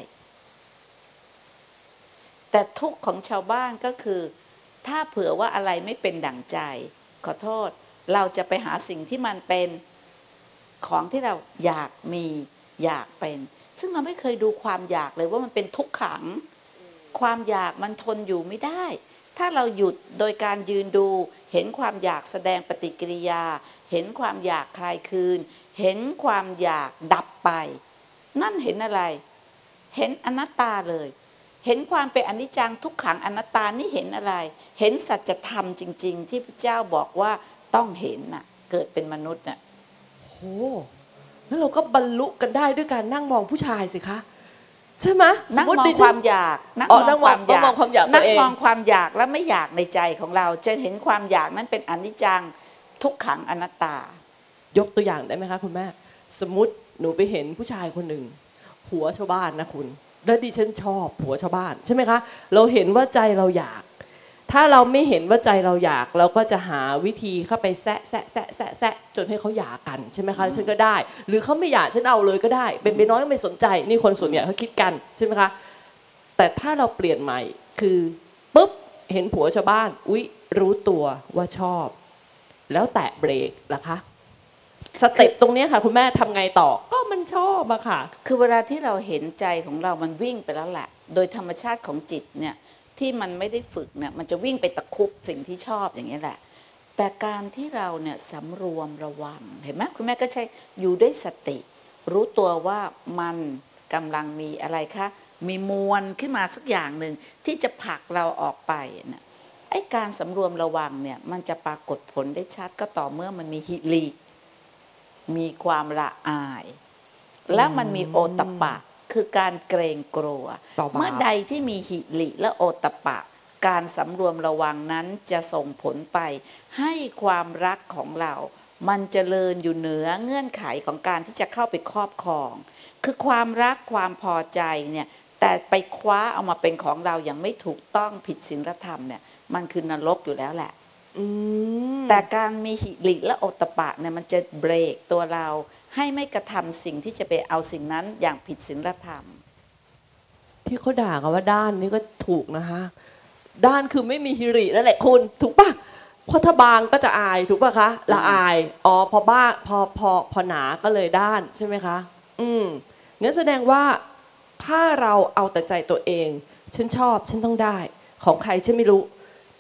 แต่ทุกข์ของชาวบ้านก็คือถ้าเผื่อว่าอะไรไม่เป็นดั่งใจขอโทษเราจะไปหาสิ่งที่มันเป็นของที่เราอยากมีอยากเป็นซึ่งเราไม่เคยดูความอยากเลยว่ามันเป็นทุกขังความอยากมันทนอยู่ไม่ได้ถ้าเราหยุดโดยการยืนดูเห็นความอยากแสดงปฏิกิริยาเห็นความอยากคลายคืนเห็นความอยากดับไปนั่นเห็นอะไรเห็นอนัตตาเลยเห็นความเป็นอนิจจังทุกขังอนัตตานี่เห็นอะไรเห็นสัจธรรมจริงๆที่พระเจ้าบอกว่าต้องเห็นน่ะเกิดเป็นมนุษย์น่ะโอ้แล้วเราก็บรรลุกันได้ด้วยการนั่งมองผู้ชายสิคะใช่ไหมนั่งมองความอยากนั่งมองความอยากนั่งมองความอยากแล้วไม่อยากในใจของเราจะเห็นความอยากนั้นเป็นอนิจจังทุกขังอนัตตายกตัวอย่างได้ไหมคะคุณแม่สมมุติหนูไปเห็นผู้ชายคนหนึ่งผัวชาวบ้านนะคุณแล้วดิฉันชอบผัวชาวบ้านใช่ไหมคะเราเห็นว่าใจเราอยากถ้าเราไม่เห็นว่าใจเราอยากเราก็จะหาวิธีเข้าไปแซะจนให้เขาหย่ากันใช่ไหมคะฉันก็ได้หรือเขาไม่หย่าฉันเอาเลยก็ได้เป็นไปน้อยไม่สนใจนี่คนส่วนใหญ่เขาคิดกันใช่ไหมคะแต่ถ้าเราเปลี่ยนใหม่คือปุ๊บเห็นผัวชาวบ้านอุ๊ยรู้ตัวว่าชอบแล้วแตะเบรกล่ะคะสเต็ปตรงนี้ค่ะคุณแม่ทำไงต่อก็มันชอบอะค่ะคือเวลาที่เราเห็นใจของเรามันวิ่งไปแล้วแหละโดยธรรมชาติของจิตเนี่ยที่มันไม่ได้ฝึกเนี่ยมันจะวิ่งไปตะคุบสิ่งที่ชอบอย่างนี้แหละแต่การที่เราเนี่ยสำรวมระวังเห็นไหมคุณแม่ก็ใช้อยู่ด้วยสติรู้ตัวว่ามันกำลังมีอะไรคะมีมวลขึ้นมาสักอย่างหนึ่งที่จะผลักเราออกไปเนี่ยไอ้การสำรวมระวังเนี่ยมันจะปรากฏผลได้ชัดก็ต่อเมื่อมันมีหิริมีความละอายและมันมีโอตปะคือการเกรงกลัวเมื่อใดที่มีหิริและโอตปะการสำรวมระวังนั้นจะส่งผลไปให้ความรักของเรามันเจริญอยู่เหนือเงื่อนไขของการที่จะเข้าไปครอบครองคือความรักความพอใจเนี่ยแต่ไปคว้าเอามาเป็นของเราอย่างไม่ถูกต้องผิดศีลธรรมเนี่ยมันคือนรกอยู่แล้วแหละแต่การมีหิริและโอตปะเนี่ยมันจะเบรกตัวเราให้ไม่กระทำสิ่งที่จะไปเอาสิ่งนั้นอย่างผิดศีลธรรมที่เขาด่ากันว่าด้านนี้ก็ถูกนะคะด้านคือไม่มีหิรินั่นแหละคุณถูกปะพอถ้าบางก็จะอายถูกปะคะละอายพอบ้าพอหนาก็เลยด้านใช่ไหมคะงั้นแสดงว่าถ้าเราเอาแต่ใจตัวเองฉันชอบฉันต้องได้ของใครฉันไม่รู้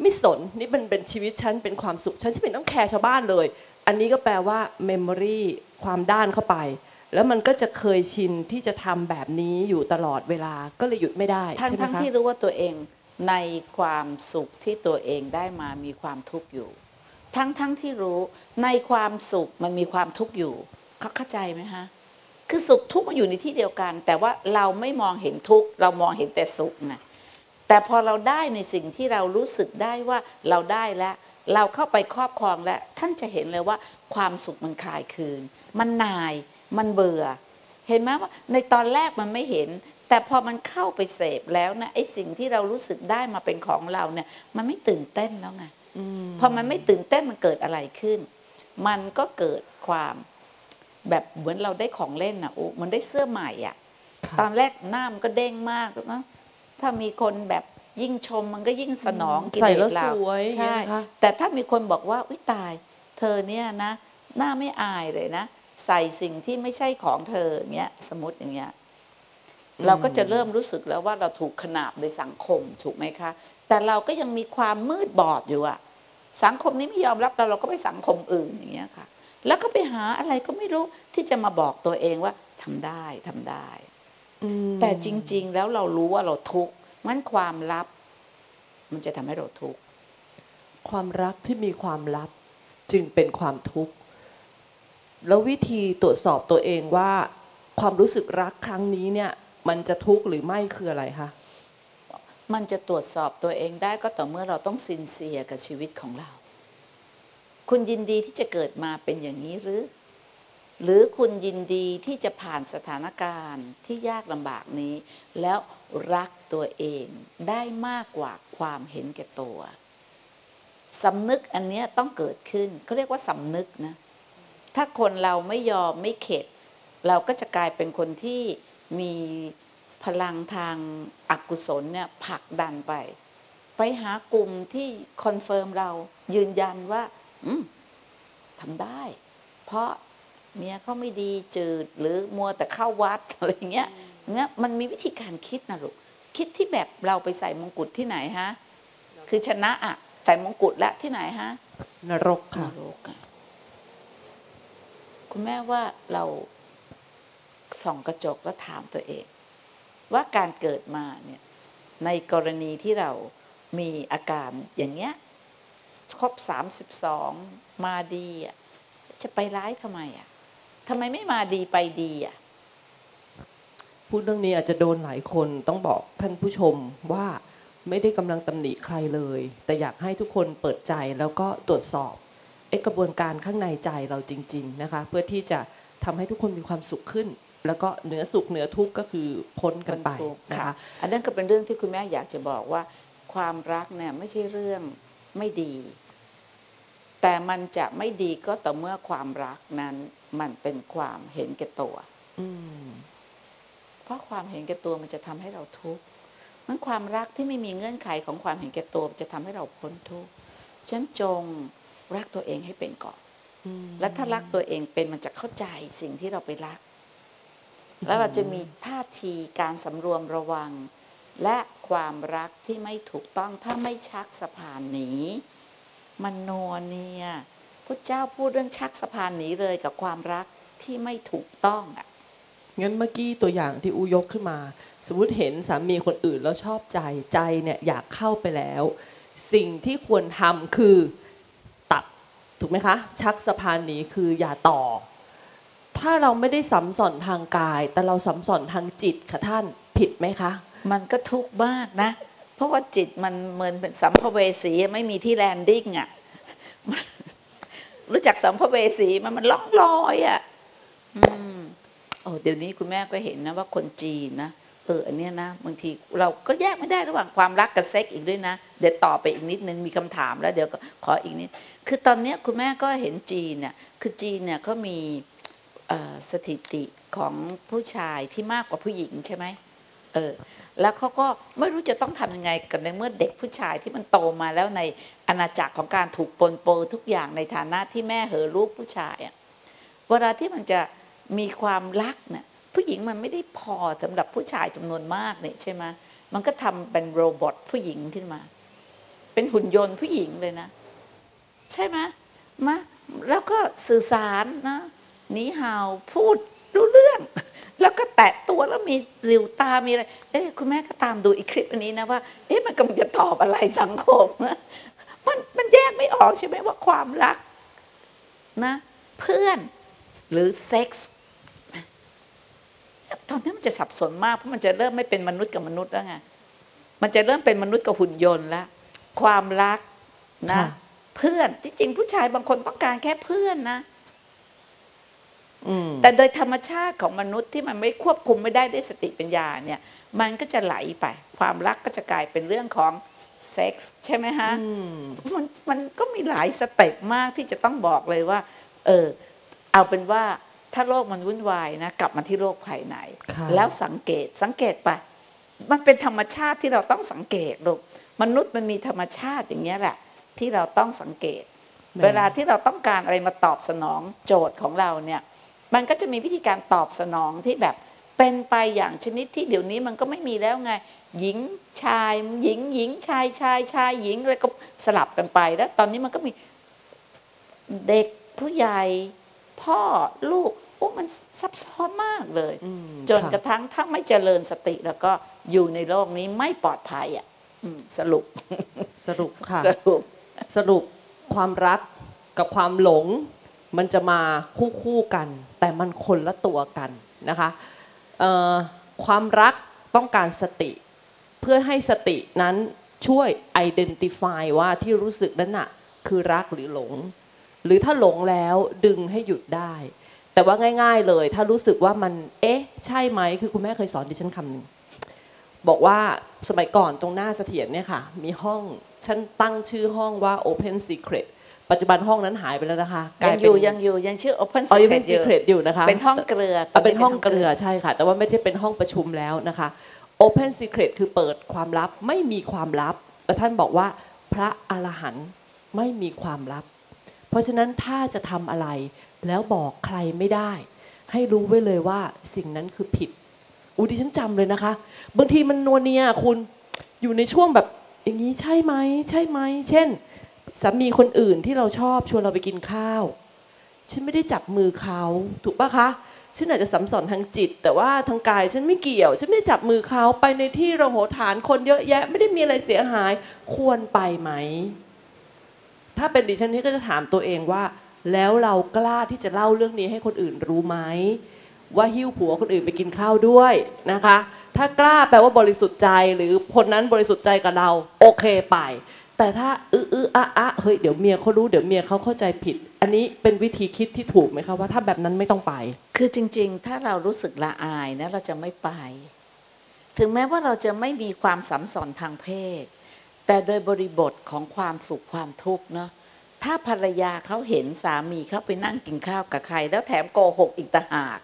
ไม่สนนี่มันเป็นชีวิตฉันเป็นความสุขฉันไม่ต้องแคร์ชาวบ้านเลยอันนี้ก็แปลว่า memory ความด้านเข้าไปแล้วมันก็จะเคยชินที่จะทำแบบนี้อยู่ตลอดเวลาก็เลยหยุดไม่ได้ใช่ไหมคะทั้งที่รู้ว่าตัวเองในความสุขที่ตัวเองได้มามีความทุกข์อยู่ทั้งที่รู้ในความสุขมันมีความทุกข์อยู่เข้าใจไหมฮะคือสุขทุกข์มันอยู่ในที่เดียวกันแต่ว่าเราไม่มองเห็นทุกข์เรามองเห็นแต่สุขไงแต่พอเราได้ในสิ่งที่เรารู้สึกได้ว่าเราได้แล้วเราเข้าไปครอบครองแล้วท่านจะเห็นเลยว่าความสุขมันคลายคืนมันนายมันเบื่อเห็นไหมว่าในตอนแรกมันไม่เห็นแต่พอมันเข้าไปเสพแล้วนะไอ้สิ่งที่เรารู้สึกได้มาเป็นของเราเนี่ยมันไม่ตื่นเต้นแล้วไงพอมันไม่ตื่นเต้นมันเกิดอะไรขึ้นมันก็เกิดความแบบเหมือนเราได้ของเล่นอ่ะโอ้มันได้เสื้อใหม่อ่ะตอนแรกหน้ามันก็เด้งมากนะถ้ามีคนแบบยิ่งชมมันก็ยิ่งสนองกิเลสเราใช่แต่ถ้ามีคนบอกว่าอุ๊ยตายเธอเนี่ยนะหน้าไม่อายเลยนะใส่สิ่งที่ไม่ใช่ของเธออย่างเงี้ยสมมติอย่างเงี้ยเราก็จะเริ่มรู้สึกแล้วว่าเราถูกขนาบโดยสังคมถูกไหมคะแต่เราก็ยังมีความมืดบอดอยู่อะสังคมนี้ไม่ยอมรับเราก็ไปสังคมอื่นอย่างเงี้ยค่ะแล้วก็ไปหาอะไรก็ไม่รู้ที่จะมาบอกตัวเองว่าทำได้แต่จริงๆแล้วเรารู้ว่าเราทุกข์งั้นความลับมันจะทำให้เราทุกข์ความรักที่มีความลับจึงเป็นความทุกข์แล้ววิธีตรวจสอบตัวเองว่าความรู้สึกรักครั้งนี้เนี่ยมันจะทุกข์หรือไม่คืออะไรคะมันจะตรวจสอบตัวเองได้ก็ต่อเมื่อเราต้องซินเซียกับชีวิตของเราคุณยินดีที่จะเกิดมาเป็นอย่างนี้หรือคุณยินดีที่จะผ่านสถานการณ์ที่ยากลำบากนี้แล้วรักตัวเองได้มากกว่าความเห็นแก่ตัวสำนึกอันนี้ต้องเกิดขึ้นเขาเรียกว่าสำนึกนะถ้าคนเราไม่ยอมไม่เข็ดเราก็จะกลายเป็นคนที่มีพลังทางอกุศลเนี่ยผลักดันไปหากลุ่มที่คอนเฟิร์มเรายืนยันว่าทำได้เพราะเมียเขาไม่ดีจืดหรือมัวแต่เข้าวัดอะไรเงี้ยเนี่ยมันมีวิธีการคิดนะลูกคิดที่แบบเราไปใส่มงกุฎที่ไหนฮะคือชนะอะใส่มงกุฎและที่ไหนฮะนรกค่ะคุณแม่ว่าเราส่องกระจกแล้วถามตัวเองว่าการเกิดมาเนี่ยในกรณีที่เรามีอาการอย่างเงี้ยครบ32มาดีอ่ะจะไปร้ายทำไมอ่ะทำไมไม่มาดีไปดีอ่ะพูดเรื่องนี้อาจจะโดนหลายคนต้องบอกท่านผู้ชมว่าไม่ได้กำลังตำหนิใครเลยแต่อยากให้ทุกคนเปิดใจแล้วก็ตรวจสอบกระบวนการข้างในใจเราจริงๆนะคะเพื่อที่จะทำให้ทุกคนมีความสุขขึ้นแล้วก็เหนือสุขเหนือทุกข์ก็คือพ้นกันไปนะคะอันนั้นก็เป็นเรื่องที่คุณแม่อยากจะบอกว่าความรักเนี่ยไม่ใช่เรื่องไม่ดีแต่มันจะไม่ดีก็ต่อเมื่อความรักนั้นมันเป็นความเห็นแก่ตัวเพราะความเห็นแก่ตัวมันจะทำให้เราทุกข์มันความรักที่ไม่มีเงื่อนไขของความเห็นแก่ตัวจะทำให้เราพ้นทุกข์ฉะนั้นจงรักตัวเองให้เป็นก่อนและถ้ารักตัวเองเป็นมันจะเข้าใจสิ่งที่เราไปรักแล้วเราจะมีท่าทีการสำรวมระวังและความรักที่ไม่ถูกต้องถ้าไม่ชักสะพานหนีมันนัวเนี่ยพุทธเจ้าพูดเรื่องชักสะพานหนีเลยกับความรักที่ไม่ถูกต้องอ่ะงั้นเมื่อกี้ตัวอย่างที่อูยกขึ้นมาสมมุติเห็นสามีคนอื่นแล้วชอบใจเนี่ยอยากเข้าไปแล้วสิ่งที่ควรทำคือตัดถูกไหมคะชักสะพานหนีคืออย่าต่อถ้าเราไม่ได้สัมสอนทางกายแต่เราสัมสอนทางจิตค่ะท่านผิดไหมคะมันก็ทุกข์มากนะเพราะว่าจิตมันเหมือนเป็นสัมภเวสีไม่มีที่แลนดิ้งอ่ะรู้จักสัมภเวสีมันล่องลอยอ่ะเดี๋ยวนี้คุณแม่ก็เห็นนะว่าคนจีนนะอันเนี้ยนะบางทีเราก็แยกไม่ได้ระหว่างความรักกับเซ็กอีกด้วยนะเดี๋ยวต่อไปอีกนิดนึงมีคำถามแล้วเดี๋ยวขออีกนิดคือตอนนี้คุณแม่ก็เห็นจีนเนี่ยคือจีนเนี่ยเขามีสถิติของผู้ชายที่มากกว่าผู้หญิงใช่ไหมแล้วเขาก็ไม่รู้จะต้องทำยังไงกันในเมื่อเด็กผู้ชายที่มันโตมาแล้วในอาณาจักรของการถูกปนเปื้อนทุกอย่างในฐานะที่แม่เหอลูกผู้ชายเวลาที่มันจะมีความรักเนี่ยผู้หญิงมันไม่ได้พอสำหรับผู้ชายจำนวนมากเนี่ยใช่ไหมมันก็ทำเป็นโรบอทผู้หญิงขึ้นมาเป็นหุ่นยนต์ผู้หญิงเลยนะใช่ไหมมาแล้วก็สื่อสารนะหนีห่าวพูดรู้เรื่องแล้วก็แตะตัวแล้วมีหลิวตามีอะไรคุณแม่ก็ตามดูอีกคลิปอันนี้นะว่ามันกำลังจะตอบอะไรสังคมนะมันแยกไม่ออกใช่ไหมว่าความรักนะเพื่อนหรือเซ็กส์ตอนนี้มันจะสับสนมากเพราะมันจะเริ่มไม่เป็นมนุษย์กับมนุษย์แล้วไงมันจะเริ่มเป็นมนุษย์กับหุ่นยนต์แล้วความรักนะเพื่อนที่จริงผู้ชายบางคนต้องการแค่เพื่อนนะแต่โดยธรรมชาติของมนุษย์ที่มันไม่ควบคุมไม่ได้ด้วยสติปัญญาเนี่ยมันก็จะไหลไปความรักก็จะกลายเป็นเรื่องของเซ็กส์ใช่ไหมฮะมันก็มีหลายสเต็ปมากที่จะต้องบอกเลยว่าเอาเป็นว่าถ้าโลกมันวุ่นวายนะกลับมาที่โลกภายในแล้วสังเกตไปมันเป็นธรรมชาติที่เราต้องสังเกตลูกมนุษย์มันมีธรรมชาติอย่างนี้แหละที่เราต้องสังเกตเวลาที่เราต้องการอะไรมาตอบสนองโจทย์ของเราเนี่ยมันก็จะมีวิธีการตอบสนองที่แบบเป็นไปอย่างชนิดที่เดี๋ยวนี้มันก็ไม่มีแล้วไงหญิงชายหญิงชายหญิงอะไรก็สลับกันไปแล้วตอนนี้มันก็มีเด็กผู้ใหญ่พ่อลูกมันซับซ้อนมากเลยจนกระทั่งถ้าไม่เจริญสติแล้วก็อยู่ในโลกนี้ไม่ปลอดภัยอ่ะสรุปค่ะสรุปความรักกับความหลงมันจะมาคู่กันแต่มันคนละตัวกันนะคะความรักต้องการสติเพื่อให้สตินั้นช่วย identify ว่าที่รู้สึกนั้นน่ะคือรักหรือหลงหรือถ้าหลงแล้วดึงให้หยุดได้แต่ว่าง่ายๆเลยถ้ารู้สึกว่ามันใช่ไหมคือคุณแม่เคยสอนดิฉันคำหนึ่งบอกว่าสมัยก่อนตรงหน้าเสถียรเนี่ยค่ะมีห้องฉันตั้งชื่อห้องว่า Open Secret ปัจจุบันห้องนั้นหายไปแล้วนะคะยังชื่อ Open Secret อยู่นะคะเป็นห้องเกลือเป็นห้องเกลือใช่ค่ะแต่ว่าไม่ใช่เป็นห้องประชุมแล้วนะคะ Open Secret คือเปิดความลับไม่มีความลับและท่านบอกว่าพระอรหันต์ไม่มีความลับเพราะฉะนั้นถ้าจะทำอะไรแล้วบอกใครไม่ได้ให้รู้ไว้เลยว่าสิ่งนั้นคือผิดดิฉันจำเลยนะคะบางทีมันนัวเนียคุณอยู่ในช่วงแบบอย่างนี้ใช่ไหมเช่นสามีคนอื่นที่เราชอบชวนเราไปกินข้าวฉันไม่ได้จับมือเขาถูกปะคะฉันอาจจะสัมสอนทางจิตแต่ว่าทางกายฉันไม่เกี่ยวฉันไม่ได้จับมือเขาไปในที่ระโหฐานคนเยอะแยะไม่ได้มีอะไรเสียหายควรไปไหมถ้าเป็นดิฉันนี่ก็จะถามตัวเองว่าแล้วเรากล้าที่จะเล่าเรื่องนี้ให้คนอื่นรู้ไหมว่าหิ้วผัวคนอื่นไปกินข้าวด้วยนะคะถ้ากล้าแปลว่าบริสุทธิ์ใจหรือคนนั้นบริสุทธิ์ใจกับเราโอเคไปแต่ถ้าเฮ้ยเดี๋ยวเมียเขารู้เดี๋ยวเมียเขาเข้าใจผิดอันนี้เป็นวิธีคิดที่ถูกไหมคะว่าถ้าแบบนั้นไม่ต้องไปคือจริงๆถ้าเรารู้สึกละอายนะเราจะไม่ไปถึงแม้ว่าเราจะไม่มีความสัมสอนทางเพศแต่โดยบริบทของความสุขความทุกข์เนาะถ้าภรรยาเขาเห็นสามีเขาไปนั่งกินข้าวกับใครแล้วแถมโกหกอีกต่างหาก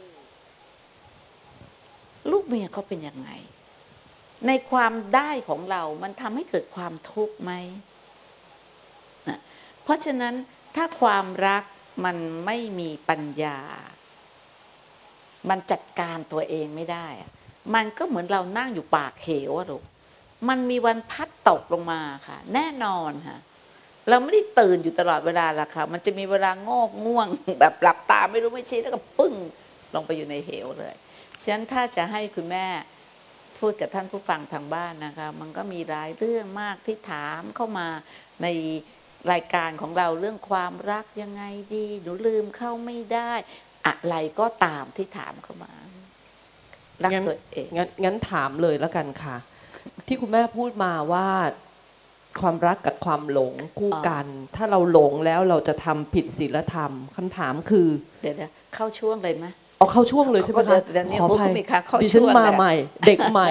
ลูกเมียเขาเป็นยังไงในความได้ของเรามันทำให้เกิดความทุกข์ไหมนะเพราะฉะนั้นถ้าความรักมันไม่มีปัญญามันจัดการตัวเองไม่ได้มันก็เหมือนเรานั่งอยู่ปากเหวอะลูกมันมีวันพัดตกลงมาค่ะแน่นอนค่ะเราไม่ได้ตื่นอยู่ตลอดเวลาหรอกค่ะมันจะมีเวลาง่วงแบบหลับตาไม่รู้ไม่ชี้แล้วก็ปึ้งลงไปอยู่ในเหวเลยฉะนั้นถ้าจะให้คุณแม่พูดกับท่านผู้ฟังทางบ้านนะคะมันก็มีหลายเรื่องมากที่ถามเข้ามาในรายการของเราเรื่องความรักยังไงดีหนูลืมเข้าไม่ได้อะไรก็ตามที่ถามเข้ามารักตัวเองงั้นถามเลยแล้วกันค่ะที่คุณแม่พูดมาว่าความรักกับความหลงคู่กันถ้าเราหลงแล้วเราจะทำผิดศีลธรรมคำถามคือเดี๋ยวเข้าช่วงเลยไหมเข้าช่วงเลยใช่ไหมคะขออภัยดิฉันมาใหม่เด็กใหม่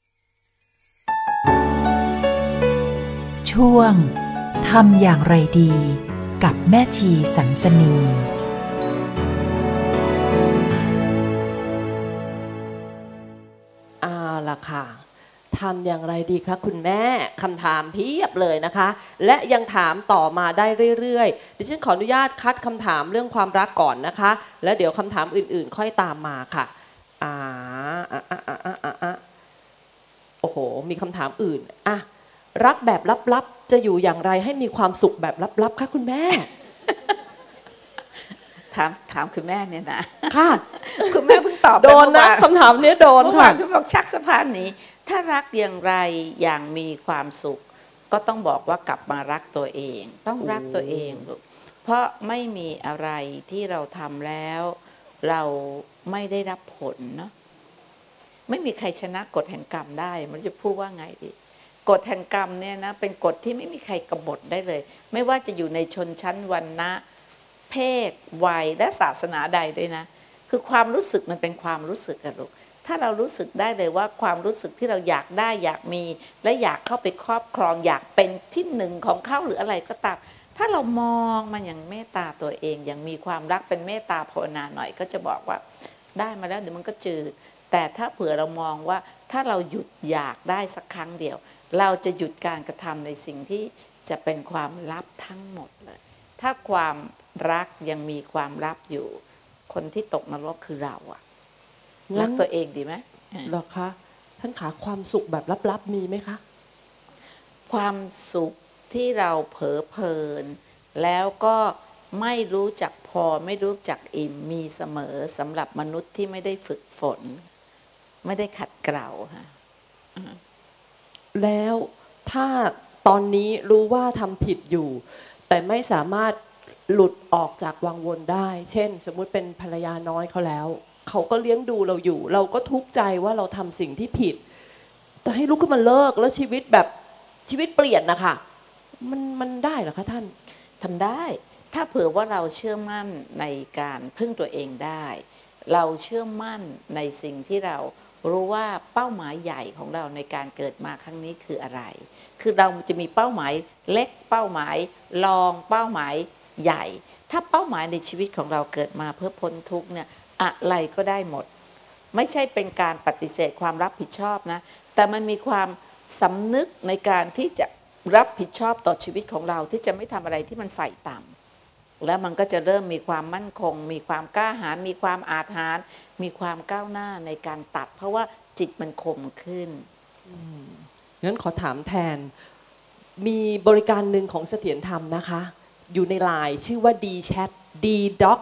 ช่วงทำอย่างไรดีกับแม่ชีสันสนีล่ะค่ะทำอย่างไรดีคะคุณแม่คำถามเพียบเลยนะคะและยังถามต่อมาได้เรื่อยๆดิฉันขออนุญาตคัดคำถามเรื่องความรักก่อนนะคะแล้วเดี๋ยวคำถามอื่นๆค่อยตามมาค่ะโอ้โหมีคำถามอื่นรักแบบลับจะอยู่อย่างไรให้มีความสุขแบบลับๆคะคุณแม่ถามคุณแม่เนี่ยนะค่ะคุณแม่เพิ่งตอบไปโดนนะเมื่อวาคำถามนี้โดนเมื่อค่ะวานคุณบอกชักสะพานหนี้ถ้ารักอย่างไรอย่างมีความสุข ก็ต้องบอกว่ากลับมารักตัวเอง ต้องรักตัวเองลูกเพราะไม่มีอะไรที่เราทำแล้ว เราไม่ได้รับผลเนาะไม่มีใครชนะกฎแห่งกรรมได้มันจะพูดว่าไงดีกฎแห่งกรรมเนี่ยนะเป็นกฎที่ไม่มีใครกบฏได้เลย ไม่ว่าจะอยู่ในชนชั้นวรรณะเพศวัยและศาสนาใดด้วยนะคือความรู้สึกมันเป็นความรู้สึกอะลูกถ้าเรารู้สึกได้เลยว่าความรู้สึกที่เราอยากได้อยากมีและอยากเข้าไปครอบครองอยากเป็นที่หนึ่งของเขาหรืออะไรก็ตามถ้าเรามองมันอย่างเมตตาตัวเองอย่างมีความรักเป็นเมตตาภาวนาหน่อยก็จะบอกว่าได้มาแล้วเดี๋ยวมันก็จืดแต่ถ้าเผื่อเรามองว่าถ้าเราหยุดอยากได้สักครั้งเดียวเราจะหยุดการกระทำในสิ่งที่จะเป็นความลับทั้งหมดเลยถ้าความรักยังมีความลับอยู่คนที่ตกนรกคือเราอะรักตัวเองดีไหมหรอคะท่านขาความสุขแบบลับๆมีไหมคะความสุขที่เราเผลอเพลินแล้วก็ไม่รู้จักพอไม่รู้จักอิ่มมีเสมอสำหรับมนุษย์ที่ไม่ได้ฝึกฝนไม่ได้ขัดเกลาค่ะแล้วถ้าตอนนี้รู้ว่าทำผิดอยู่แต่ไม่สามารถหลุดออกจากวังวนได้เช่นสมมุติเป็นภรรยาน้อยเขาแล้วเขาก็เลี้ยงดูเราอยู่เราก็ทุกข์ใจว่าเราทำสิ่งที่ผิดแต่ให้ลุกขึ้นมาเลิกแล้วชีวิตแบบชีวิตเปลี่ยนนะคะมันได้เหรอคะท่านทำได้ถ้าเผื่อว่าเราเชื่อมั่นในการพึ่งตัวเองได้เราเชื่อมั่นในสิ่งที่เรารู้ว่าเป้าหมายใหญ่ของเราในการเกิดมาครั้งนี้คืออะไรคือเราจะมีเป้าหมายเล็กเป้าหมายรองเป้าหมายใหญ่ถ้าเป้าหมายในชีวิตของเราเกิดมาเพื่อพ้นทุกข์เนี่ยอะไรก็ได้หมดไม่ใช่เป็นการปฏิเสธความรับผิดชอบนะแต่มันมีความสำนึกในการที่จะรับผิดชอบต่อชีวิตของเราที่จะไม่ทำอะไรที่มันฝ่ายต่ำแล้วมันก็จะเริ่มมีความมั่นคงมีความกล้าหาญมีความอาถรรพ์มีความก้าวหน้าในการตัดเพราะว่าจิตมันคมขึ้นงั้นขอถามแทนมีบริการหนึ่งของเสถียรธรรมนะคะอยู่ในไลน์ชื่อว่า D Chat D Doc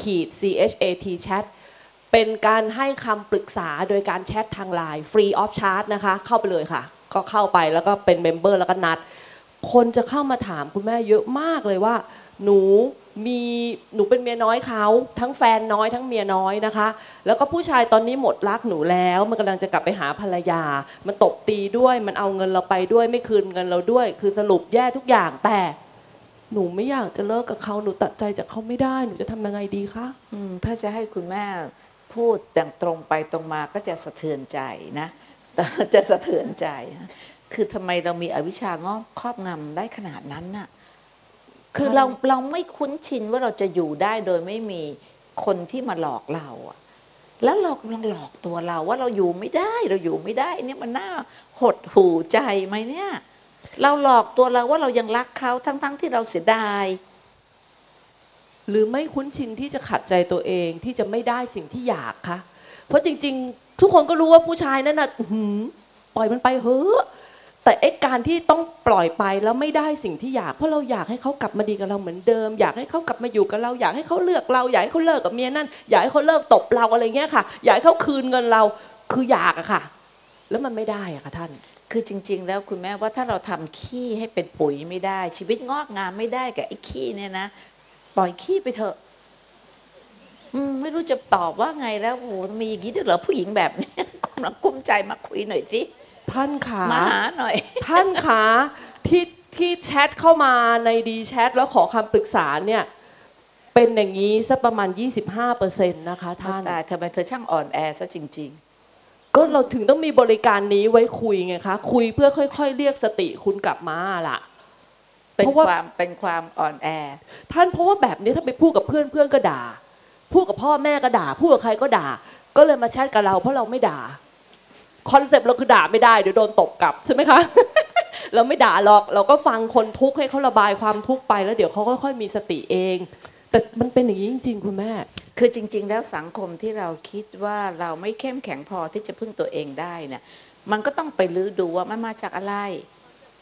CHAT Chat เป็นการให้คำปรึกษาโดยการแชททางไลน์ Free of Charge นะคะเข้าไปเลยค่ะก็เข้าไปแล้วก็เป็นเมมเบอร์แล้วก็นัดคนจะเข้ามาถามคุณแม่เยอะมากเลยว่าหนูเป็นเมียน้อยเขาทั้งแฟนน้อยทั้งเมียน้อยนะคะแล้วก็ผู้ชายตอนนี้หมดรักหนูแล้วมันกำลังจะกลับไปหาภรรยามันตบตีด้วยมันเอาเงินเราไปด้วยไม่คืนเงินเราด้วยคือสรุปแย่ทุกอย่างแต่หนูไม่อยากจะเลิกกับเขาหนูตัดใจจากเขาไม่ได้หนูจะทำยังไงดีคะถ้าจะให้คุณแม่พูดอย่างตรงไปตรงมาก็จะสะเทือนใจนะจะสะเทือนใจคือทำไมเรามีอวิชชาครอบงำได้ขนาดนั้นน่ะคือเราไม่คุ้นชินว่าเราจะอยู่ได้โดยไม่มีคนที่มาหลอกเราอะแล้วเรากำลังหลอกตัวเราว่าเราอยู่ไม่ได้เราอยู่ไม่ได้เนี่ยมันน่าหดหู่ใจไหมเนี่ยเราหลอกตัวเราว่าเรายังรักเขาทั้งที่เราเสียดายหรือไม่คุ้นชินที่จะขัดใจตัวเองที่จะไม่ได้สิ่งที่อยากคะเพราะจริงๆทุกคนก็รู้ว่าผู้ชายนั่นน่ะปล่อยมันไปเถอะแต่ไอ้การที่ต้องปล่อยไปแล้วไม่ได้สิ่งที่อยากเพราะเราอยากให้เขากลับมาดีกับเราเหมือนเดิมอยากให้เขากลับมาอยู่กับเราอยากให้เขาเลือกเราอยากให้เขาเลิกกับเมียนั่นอยากให้เขาเลิกตบเราอะไรเงี้ยค่ะอยากให้เขาคืนเงินเราคืออยากอะค่ะแล้วมันไม่ได้อะค่ะท่านคือจริงๆแล้วคุณแม่ว่าถ้าเราทำขี้ให้เป็นปุ๋ยไม่ได้ชีวิตงอกงามไม่ได้กับไอ้ขี้เนี่ยนะปล่อยขี้ไปเถอะไม่รู้จะตอบว่าไงแล้วโอ้มีอย่างนี้ด้วยเหรอผู้หญิงแบบนี้กำลังกุ้มใจมาคุยหน่อยสิท่านขามาหาหน่อยท่านขาที่แชทเข้ามาในดีแชทแล้วขอคำปรึกษาเนี่ยเป็นอย่างนี้สักประมาณ 25% นะคะท่านแต่ทำไมเธอช่างอ่อนแอซะจริงๆก็เราถึงต้องมีบริการนี้ไว้คุยไงคะคุยเพื่อค่อยๆเรียกสติคุณกลับมาล่ะเป็นความอ่อนแอท่านเพราะว่าแบบนี้ถ้าไปพูดกับเพื่อนก็ด่าพูดกับพ่อแม่ก็ด่าพูดกับใครก็ด่าก็เลยมาแชทกับเราเพราะเราไม่ด่าคอนเซปต์เราคือด่าไม่ได้เดี๋ยวโดนตบกลับใช่ไหมคะเราไม่ด่าหรอกเราก็ฟังคนทุกข์ให้เขาระบายความทุกข์ไปแล้วเดี๋ยวเขาก็ค่อยมีสติเองแต่มันเป็นอย่างนี้จริงๆคุณแม่คือจริงๆแล้วสังคมที่เราคิดว่าเราไม่เข้มแข็งพอที่จะพึ่งตัวเองได้เนี่ยมันก็ต้องไปลื้อดูว่ามันมาจากอะไร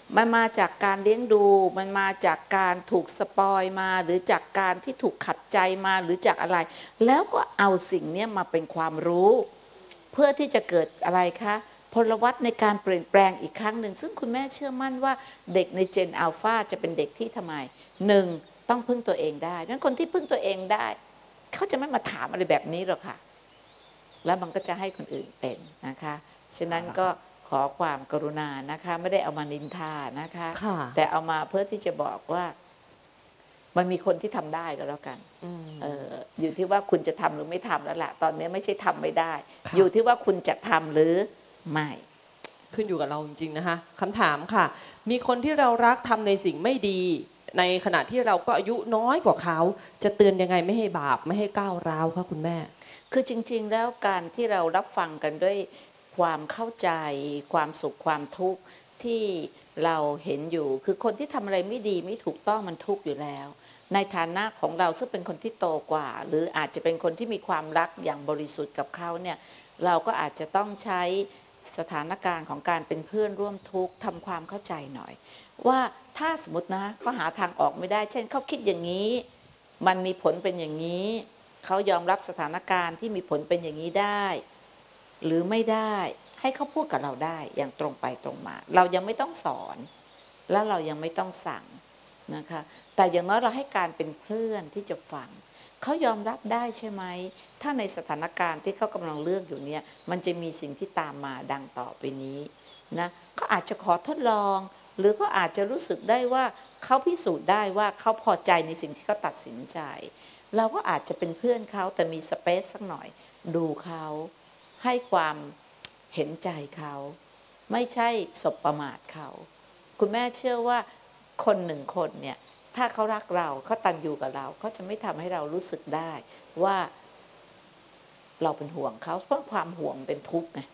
มันมาจากการเลี้ยงดูมันมาจากการถูกสปอยมาหรือจากการที่ถูกขัดใจมาหรือจากอะไรแล้วก็เอาสิ่งนี้มาเป็นความรู้เพื่อที่จะเกิดอะไรคะพลวัตในการเปลี่ยนแปลงอีกครั้งหนึ่งซึ่งคุณแม่เชื่อมั่นว่าเด็กในเจนอัลฟาจะเป็นเด็กที่ทำไมหนึ่งต้องพึ่งตัวเองได้ดังนั้นคนที่พึ่งตัวเองได้เขาจะไม่มาถามอะไรแบบนี้หรอกค่ะแล้วมันก็จะให้คนอื่นเป็นนะคะฉะนั้นก็ขอความกรุณานะคะไม่ได้เอามานินทานะคะแต่เอามาเพื่อที่จะบอกว่ามันมีคนที่ทำได้ก็แล้วกันอยู่ที่ว่าคุณจะทำหรือไม่ทำแล้วล่ะตอนนี้ไม่ใช่ทำไม่ได้อยู่ที่ว่าคุณจะทำหรือไม่ขึ้นอยู่กับเราจริงๆนะคะคำถามค่ะมีคนที่เรารักทำในสิ่งไม่ดีในขณะที่เราก็อายุน้อยกว่าเขาจะเตือนยังไงไม่ให้บาปไม่ให้ก้าวร้าวคะคุณแม่คือจริงๆแล้วการที่เรารับฟังกันด้วยความเข้าใจความสุขความทุกข์ที่เราเห็นอยู่คือคนที่ทำอะไรไม่ดีไม่ถูกต้องมันทุกข์อยู่แล้วในฐานะของเราซึ่งเป็นคนที่โตกว่าหรืออาจจะเป็นคนที่มีความรักอย่างบริสุทธิ์กับเขาเนี่ยเราก็อาจจะต้องใช้สถานการณ์ของการเป็นเพื่อนร่วมทุกข์ทำความเข้าใจหน่อยว่าถ้าสมมตินะเขาหาทางออกไม่ได้เช่นเขาคิดอย่างนี้มันมีผลเป็นอย่างนี้เขายอมรับสถานการณ์ที่มีผลเป็นอย่างนี้ได้หรือไม่ได้ให้เขาพูดกับเราได้อย่างตรงไปตรงมาเรายังไม่ต้องสอนแล้วเรายังไม่ต้องสั่งนะคะแต่อย่างน้อยเราให้การเป็นเพื่อนที่จะฟังเขายอมรับได้ใช่ไหมถ้าในสถานการณ์ที่เขากำลังเลือกอยู่เนี่ยมันจะมีสิ่งที่ตามมาดังต่อไปนี้นะเขาอาจจะขอทดลองหรือก็อาจจะรู้สึกได้ว่าเขาพิสูจน์ได้ว่าเขาพอใจในสิ่งที่เขาตัดสินใจเราก็อาจจะเป็นเพื่อนเขาแต่มีสเปซสักหน่อยดูเขาให้ความเห็นใจเขาไม่ใช่สบประมาทเขาคุณแม่เชื่อว่าคนหนึ่งคนเนี่ยถ้าเขารักเราเขาตันอยู่กับเราเขาจะไม่ทำให้เรารู้สึกได้ว่าเราเป็นห่วงเขาเพราะความห่วงเป็นทุกข์ไง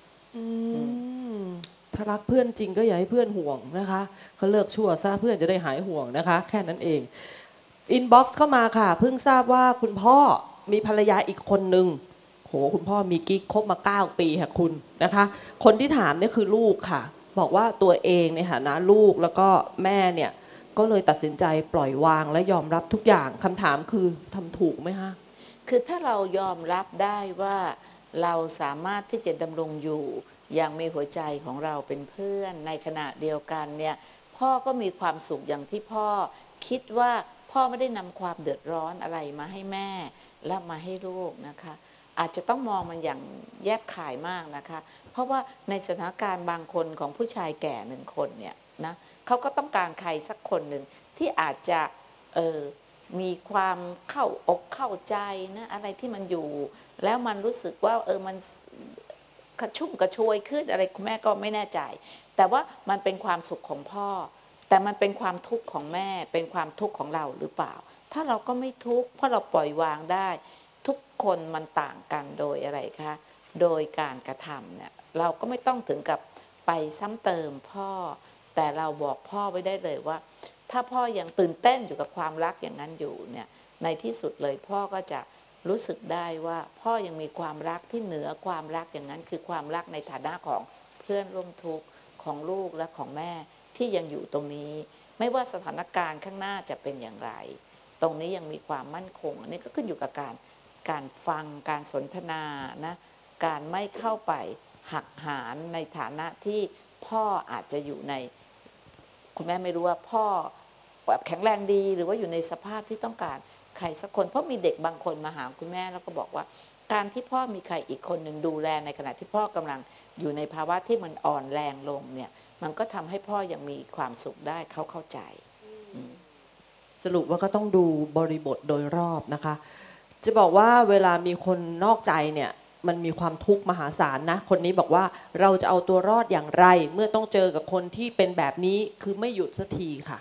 ถ้ารักเพื่อนจริงก็อย่าให้เพื่อนห่วงนะคะเขาเลิกชั่วซะเพื่อนจะได้หายห่วงนะคะแค่นั้นเองอินบ็อกซ์เข้ามาค่ะเพิ่งทราบว่าคุณพ่อมีภรรยาอีกคนนึงโหคุณพ่อมีกิ๊กคบมา9 ปีค่ะคุณนะคะคนที่ถามเนี่ยคือลูกค่ะบอกว่าตัวเองในฐานะลูกแล้วก็แม่เนี่ยก็เลยตัดสินใจปล่อยวางและยอมรับทุกอย่างคำถามคือทำถูกไหมคะคือถ้าเรายอมรับได้ว่าเราสามารถที่จะดำรงอยู่อย่างมีหัวใจของเราเป็นเพื่อนในขณะเดียวกันเนี่ยพ่อก็มีความสุขอย่างที่พ่อคิดว่าพ่อไม่ได้นำความเดือดร้อนอะไรมาให้แม่และมาให้ลูกนะคะอาจจะต้องมองมันอย่างแยบขายมากนะคะเพราะว่าในสถานการณ์บางคนของผู้ชายแก่1 คนเนี่ยนะเขาก็ต้องการใครสักคนหนึ่งที่อาจจะมีความเข้าอกเข้าใจนะอะไรที่มันอยู่แล้วมันรู้สึกว่ามันกระชุ่มกระชวยขึ้นอะไรคุณแม่ก็ไม่แน่ใจแต่ว่ามันเป็นความสุขของพ่อแต่มันเป็นความทุกข์ของแม่เป็นความทุกข์ของเราหรือเปล่าถ้าเราก็ไม่ทุกข์เพราะเราปล่อยวางได้ทุกคนมันต่างกันโดยอะไรคะโดยการกระทำเนี่ยเราก็ไม่ต้องถึงกับไปซ้ำเติมพ่อแต่เราบอกพ่อไว้ได้เลยว่าถ้าพ่อยังตื่นเต้นอยู่กับความรักอย่างนั้นอยู่เนี่ยในที่สุดเลยพ่อก็จะรู้สึกได้ว่าพ่อยังมีความรักที่เหนือความรักอย่างนั้นคือความรักในฐานะของเพื่อนร่วมทุกข์ของลูกและของแม่ที่ยังอยู่ตรงนี้ไม่ว่าสถานการณ์ข้างหน้าจะเป็นอย่างไรตรงนี้ยังมีความมั่นคงอันนี้ก็ขึ้นอยู่กับการฟังการสนทนานะการไม่เข้าไปหักหานในฐานะที่พ่ออาจจะอยู่ในคุณแม่ไม่รู้ว่าพ่อแบบแข็งแรงดีหรือว่าอยู่ในสภาพที่ต้องการใครสักคนเพราะมีเด็กบางคนมาหาคุณแม่แล้วก็บอกว่าการที่พ่อมีใครอีกคนหนึ่งดูแลในขณะที่พ่อกำลังอยู่ในภาวะที่มันอ่อนแรงลงเนี่ยมันก็ทำให้พ่อยังมีความสุขได้เขาเข้าใจสรุปว่าก็ต้องดูบริบทโดยรอบนะคะจะบอกว่าเวลามีคนนอกใจเนี่ยมันมีความทุกข์มหาศาลนะคนนี้บอกว่าเราจะเอาตัวรอดอย่างไรเมื่อต้องเจอกับคนที่เป็นแบบนี้คือไม่หยุดสักทีค่ะ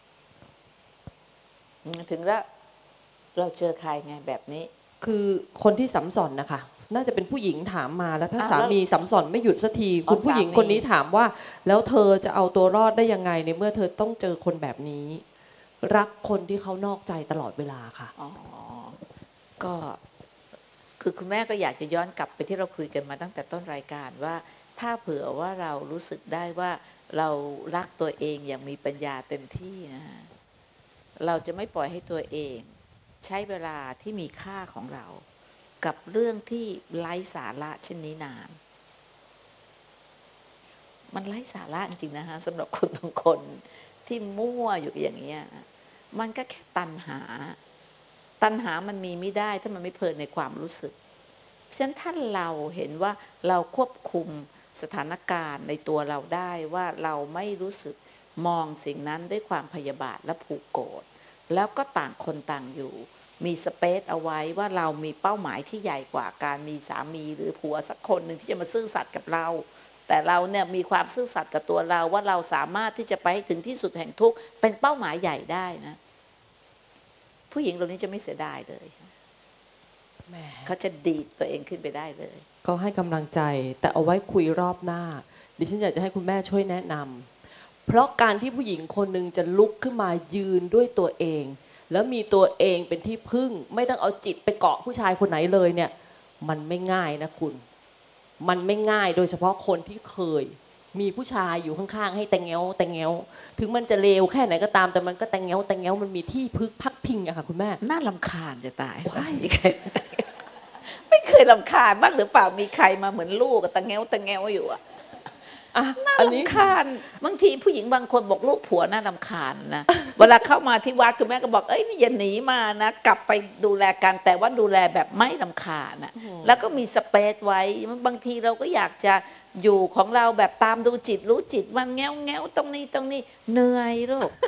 ถึงแล้วเราเจอใครไงแบบนี้คือคนที่สัมสอนนะคะน่าจะเป็นผู้หญิงถามมาแล้วถ้าสามีสัมสอนไม่หยุดสักทีคุณผู้หญิงคนนี้ถามว่าแล้วเธอจะเอาตัวรอดได้ยังไงในเมื่อเธอต้องเจอคนแบบนี้รักคนที่เขานอกใจตลอดเวลาค่ะอ๋อก็คือคุณแม่ก็อยากจะย้อนกลับไปที่เราคุยกันมาตั้งแต่ต้นรายการว่าถ้าเผื่อว่าเรารู้สึกได้ว่าเรารักตัวเองอย่างมีปัญญาเต็มที่นะฮะเราจะไม่ปล่อยให้ตัวเองใช้เวลาที่มีค่าของเรากับเรื่องที่ไร้สาระเช่นนี้นานมันไร้สาระจริงๆนะฮะสำหรับคนบางคนที่มั่วอยู่อย่างเงี้ยมันก็แค่ตัณหามันมีไม่ได้ถ้ามันไม่เพลินในความรู้สึกเพราะฉะนั้นถ้าเราเห็นว่าเราควบคุมสถานการณ์ในตัวเราได้ว่าเราไม่รู้สึกมองสิ่งนั้นด้วยความพยาบาทและผูกโกรธแล้วก็ต่างคนต่างอยู่มีสเปซเอาไว้ว่าเรามีเป้าหมายที่ใหญ่กว่าการมีสามีหรือผัวสักคนหนึ่งที่จะมาซื่อสัตย์กับเราแต่เราเนี่ยมีความซื่อสัตย์กับตัวเราว่าเราสามารถที่จะไปถึงที่สุดแห่งทุกข์เป็นเป้าหมายใหญ่ได้นะผู้หญิงเหล่านี้จะไม่เสียดายเลยเขาจะดีดตัวเองขึ้นไปได้เลยก็ให้กำลังใจแต่เอาไว้คุยรอบหน้าดิฉันอยากจะให้คุณแม่ช่วยแนะนำเพราะการที่ผู้หญิงคนหนึ่งจะลุกขึ้นมายืนด้วยตัวเองแล้วมีตัวเองเป็นที่พึ่งไม่ต้องเอาจิตไปเกาะผู้ชายคนไหนเลยเนี่ยมันไม่ง่ายนะคุณมันไม่ง่ายโดยเฉพาะคนที่เคยมีผู้ชายอยู่ข้างๆให้แต่งเงาถึงมันจะเลวแค่ไหนก็ตามแต่มันก็แต่งเงามันมีที่พึ่งพักพิงอะค่ะคุณแม่น่ารำคาญจะตายไม่เคยรำคาญบ้างหรือเปล่ามีใครมาเหมือนลูกแต่งเงาอยู่อะน่ารำคาญบางทีผู้หญิงบางคนบอกลูกผัวน่ารำคาญนะเวลาเข้ามาที่วัดคุณแม่ก็บอกเอ้ยนี่อย่าหนีมานะกลับไปดูแลกันแต่ว่าดูแลแบบไม่รำคาญนะแล้วก็มีสเปซไว้บางทีเราก็อยากจะอยู่ของเราแบบตามดูจิตรู้จิตมันแงวตรงนี้เหนื่อยลูก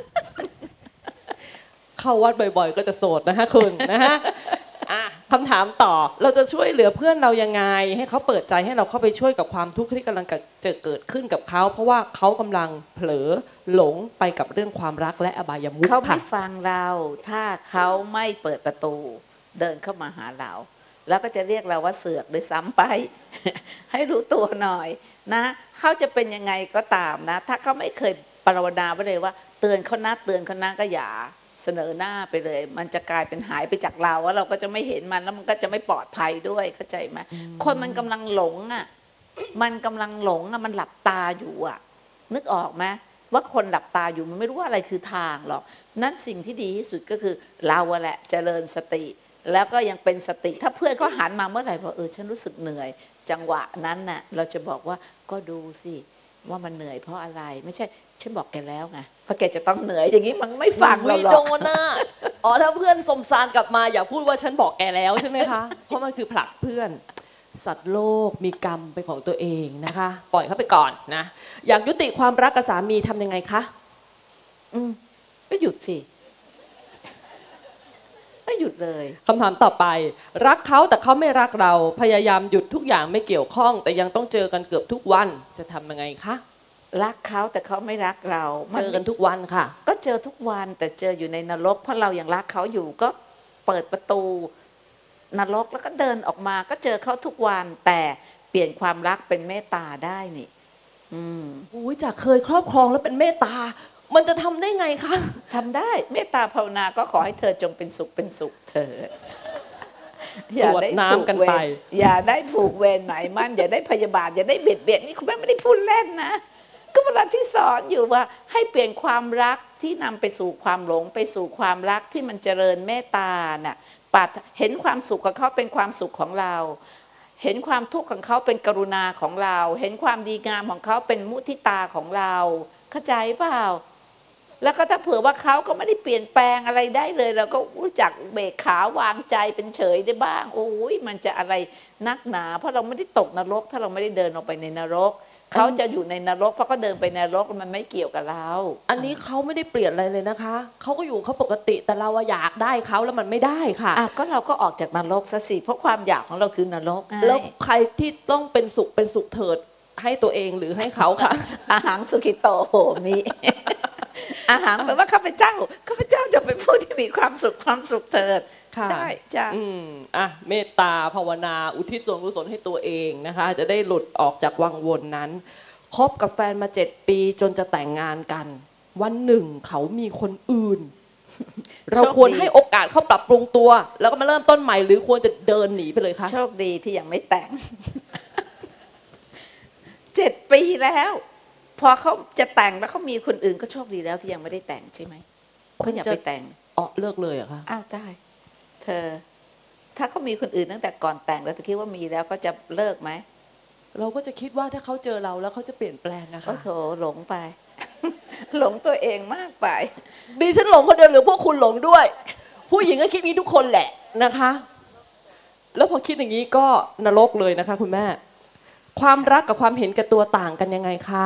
เข้าวัดบ่อยๆก็จะโสดนะฮะคุณนะฮะคำถามต่อเราจะช่วยเหลือเพื่อนเรายังไงให้เขาเปิดใจให้เราเข้าไปช่วยกับความทุกข์ที่กำลังจะเกิดขึ้นกับเขาเพราะว่าเขากำลังเผลอหลงไปกับเรื่องความรักและอบายมุขเขาไม่ฟังเราถ้าเขาไม่เปิดประตูเดินเข้ามาหาเราแล้วก็จะเรียกเราว่าเสือกโดยซ้ำไป ให้รู้ตัวหน่อยนะเขาจะเป็นยังไงก็ตามนะถ้าเขาไม่เคยปรารถนาไว้เลยว่าเตือนเขานะก็อย่าเสนอหน้าไปเลยมันจะกลายเป็นหายไปจากเราว่าเราก็จะไม่เห็นมันแล้วมันก็จะไม่ปลอดภัยด้วยเข้าใจไหมคนมันกำลังหลงอ่ะมันกำลังหลงอ่ะมันหลับตาอยู่อ่ะนึกออกไหมว่าคนหลับตาอยู่มันไม่รู้ว่าอะไรคือทางหรอกนั้นสิ่งที่ดีที่สุดก็คือเราแหละเจริญสติแล้วก็ยังเป็นสติถ้าเพื่อนเขาหันมาเมื่อไหร่บอกฉันรู้สึกเหนื่อยจังหวะนั้นน่ะเราจะบอกว่าก็ดูสิว่ามันเหนื่อยเพราะอะไรไม่ใช่ฉันบอกแกแล้วไงเพราะแกจะต้องเหนื่อยอย่างนี้มันไม่ฟังเราหรอกโดนน่ะถ้าเพื่อนสมสารกลับมาอย่าพูดว่าฉันบอกแกแล้วใช่ไหมคะเพราะมันคือผลักเพื่อนสัตว์โลกมีกรรมเป็นของตัวเองนะคะปล่อยเขาไปก่อนนะอยากยุติความรักกับสามีทำยังไงคะก็หยุดสิไม่หยุดเลยคำถามต่อไปรักเขาแต่เขาไม่รักเราพยายามหยุดทุกอย่างไม่เกี่ยวข้องแต่ยังต้องเจอกันเกือบทุกวันจะทำยังไงคะรักเขาแต่เขาไม่รักเราเจอกันทุกวันค่ะก็เจอทุกวันแต่เจออยู่ในนรกเพราะเรายังรักเขาอยู่ก็เปิดประตูนรกแล้วก็เดินออกมาก็เจอเขาทุกวันแต่เปลี่ยนความรักเป็นเมตตาได้นี่จากเคยครอบครองแล้วเป็นเมตตามันจะทำได้ไงคะทำได้เมตตาภาวนาก็ขอให้เธอจงเป็นสุขเธออย่าได้น้ำกันไปอย่าได้ผูกเวรหมายมั่นอย่าได้พยาบาทอย่าได้เบียดเบียนนี่คุณแม่ไม่ได้พูดเล่นนะก็เวลาที่สอนอยู่ว่าให้เปลี่ยนความรักที่นำไปสู่ความหลงไปสู่ความรักที่มันเจริญเมตตาน่ะเห็นความสุขของเขาเป็นความสุขของเราเห็นความทุกข์ของเขาเป็นกรุณาของเราเห็นความดีงามของเขาเป็นมุทิตาของเราเข้าใจเปล่าแล้วก็ถ้าเผื่อว่าเขาก็ไม่ได้เปลี่ยนแปลงอะไรได้เลยเราก็รู้จักเบกขาวางใจเป็นเฉยได้บ้างโอ้ยมันจะอะไรนักหนาเพราะเราไม่ได้ตกนรกถ้าเราไม่ได้เดินออกไปในนรกเขาจะอยู่ในนรกเพราะเขาเดินไปในนรกมันไม่เกี่ยวกับเราอันนี้เขาไม่ได้เปลี่ยนอะไรเลยนะคะเขาก็อยู่เขาปกติแต่เราอยากได้เขาแล้วมันไม่ได้ค่ะก็เราก็ออกจากนรกซะสิเพราะความอยากของเราคือนรกไงแล้วใครที่ต้องเป็นสุขเถิดให้ตัวเองหรือให้เขาค่ะอาหารสุขิโตโหมีอาหารแปลว่าข้าพเจ้าจะเป็นผู้ที่มีความสุขเถิดใช่จ้ะเมตตาภาวนาอุทิศส่วนกุศลให้ตัวเองนะคะจะได้หลุดออกจากวังวนนั้นคบกับแฟนมา7 ปีจนจะแต่งงานกันวันหนึ่งเขามีคนอื่นเราควรให้โอกาสเขาปรับปรุงตัวแล้วก็มาเริ่มต้นใหม่หรือควรจะเดินหนีไปเลยคะโชคดีที่ยังไม่แต่ง7 ปีแล้วพอเขาจะแต่งแล้วเขามีคนอื่นก็โชคดีแล้วที่ยังไม่ได้แต่งใช่ไหมเขาอย่าไปแต่งเลิกเลยเหรอคะอ้าวได้เธอถ้าเขามีคนอื่นตั้งแต่ก่อนแต่งแล้วเธอคิดว่ามีแล้วก็จะเลิกไหมเราก็จะคิดว่าถ้าเขาเจอเราแล้วเขาจะเปลี่ยนแปลงนะคะโอ้โถหลงไป หลงตัวเองมากไปดิฉันหลงคนเดียวหรือพวกคุณหลงด้วยผู้หญิงก็คิดนี้ทุกคนแหละนะคะแล้วพอคิดอย่างนี้ก็นรกเลยนะคะคุณแม่ความรักกับความเห็นแก่ตัวต่างกันยังไงคะ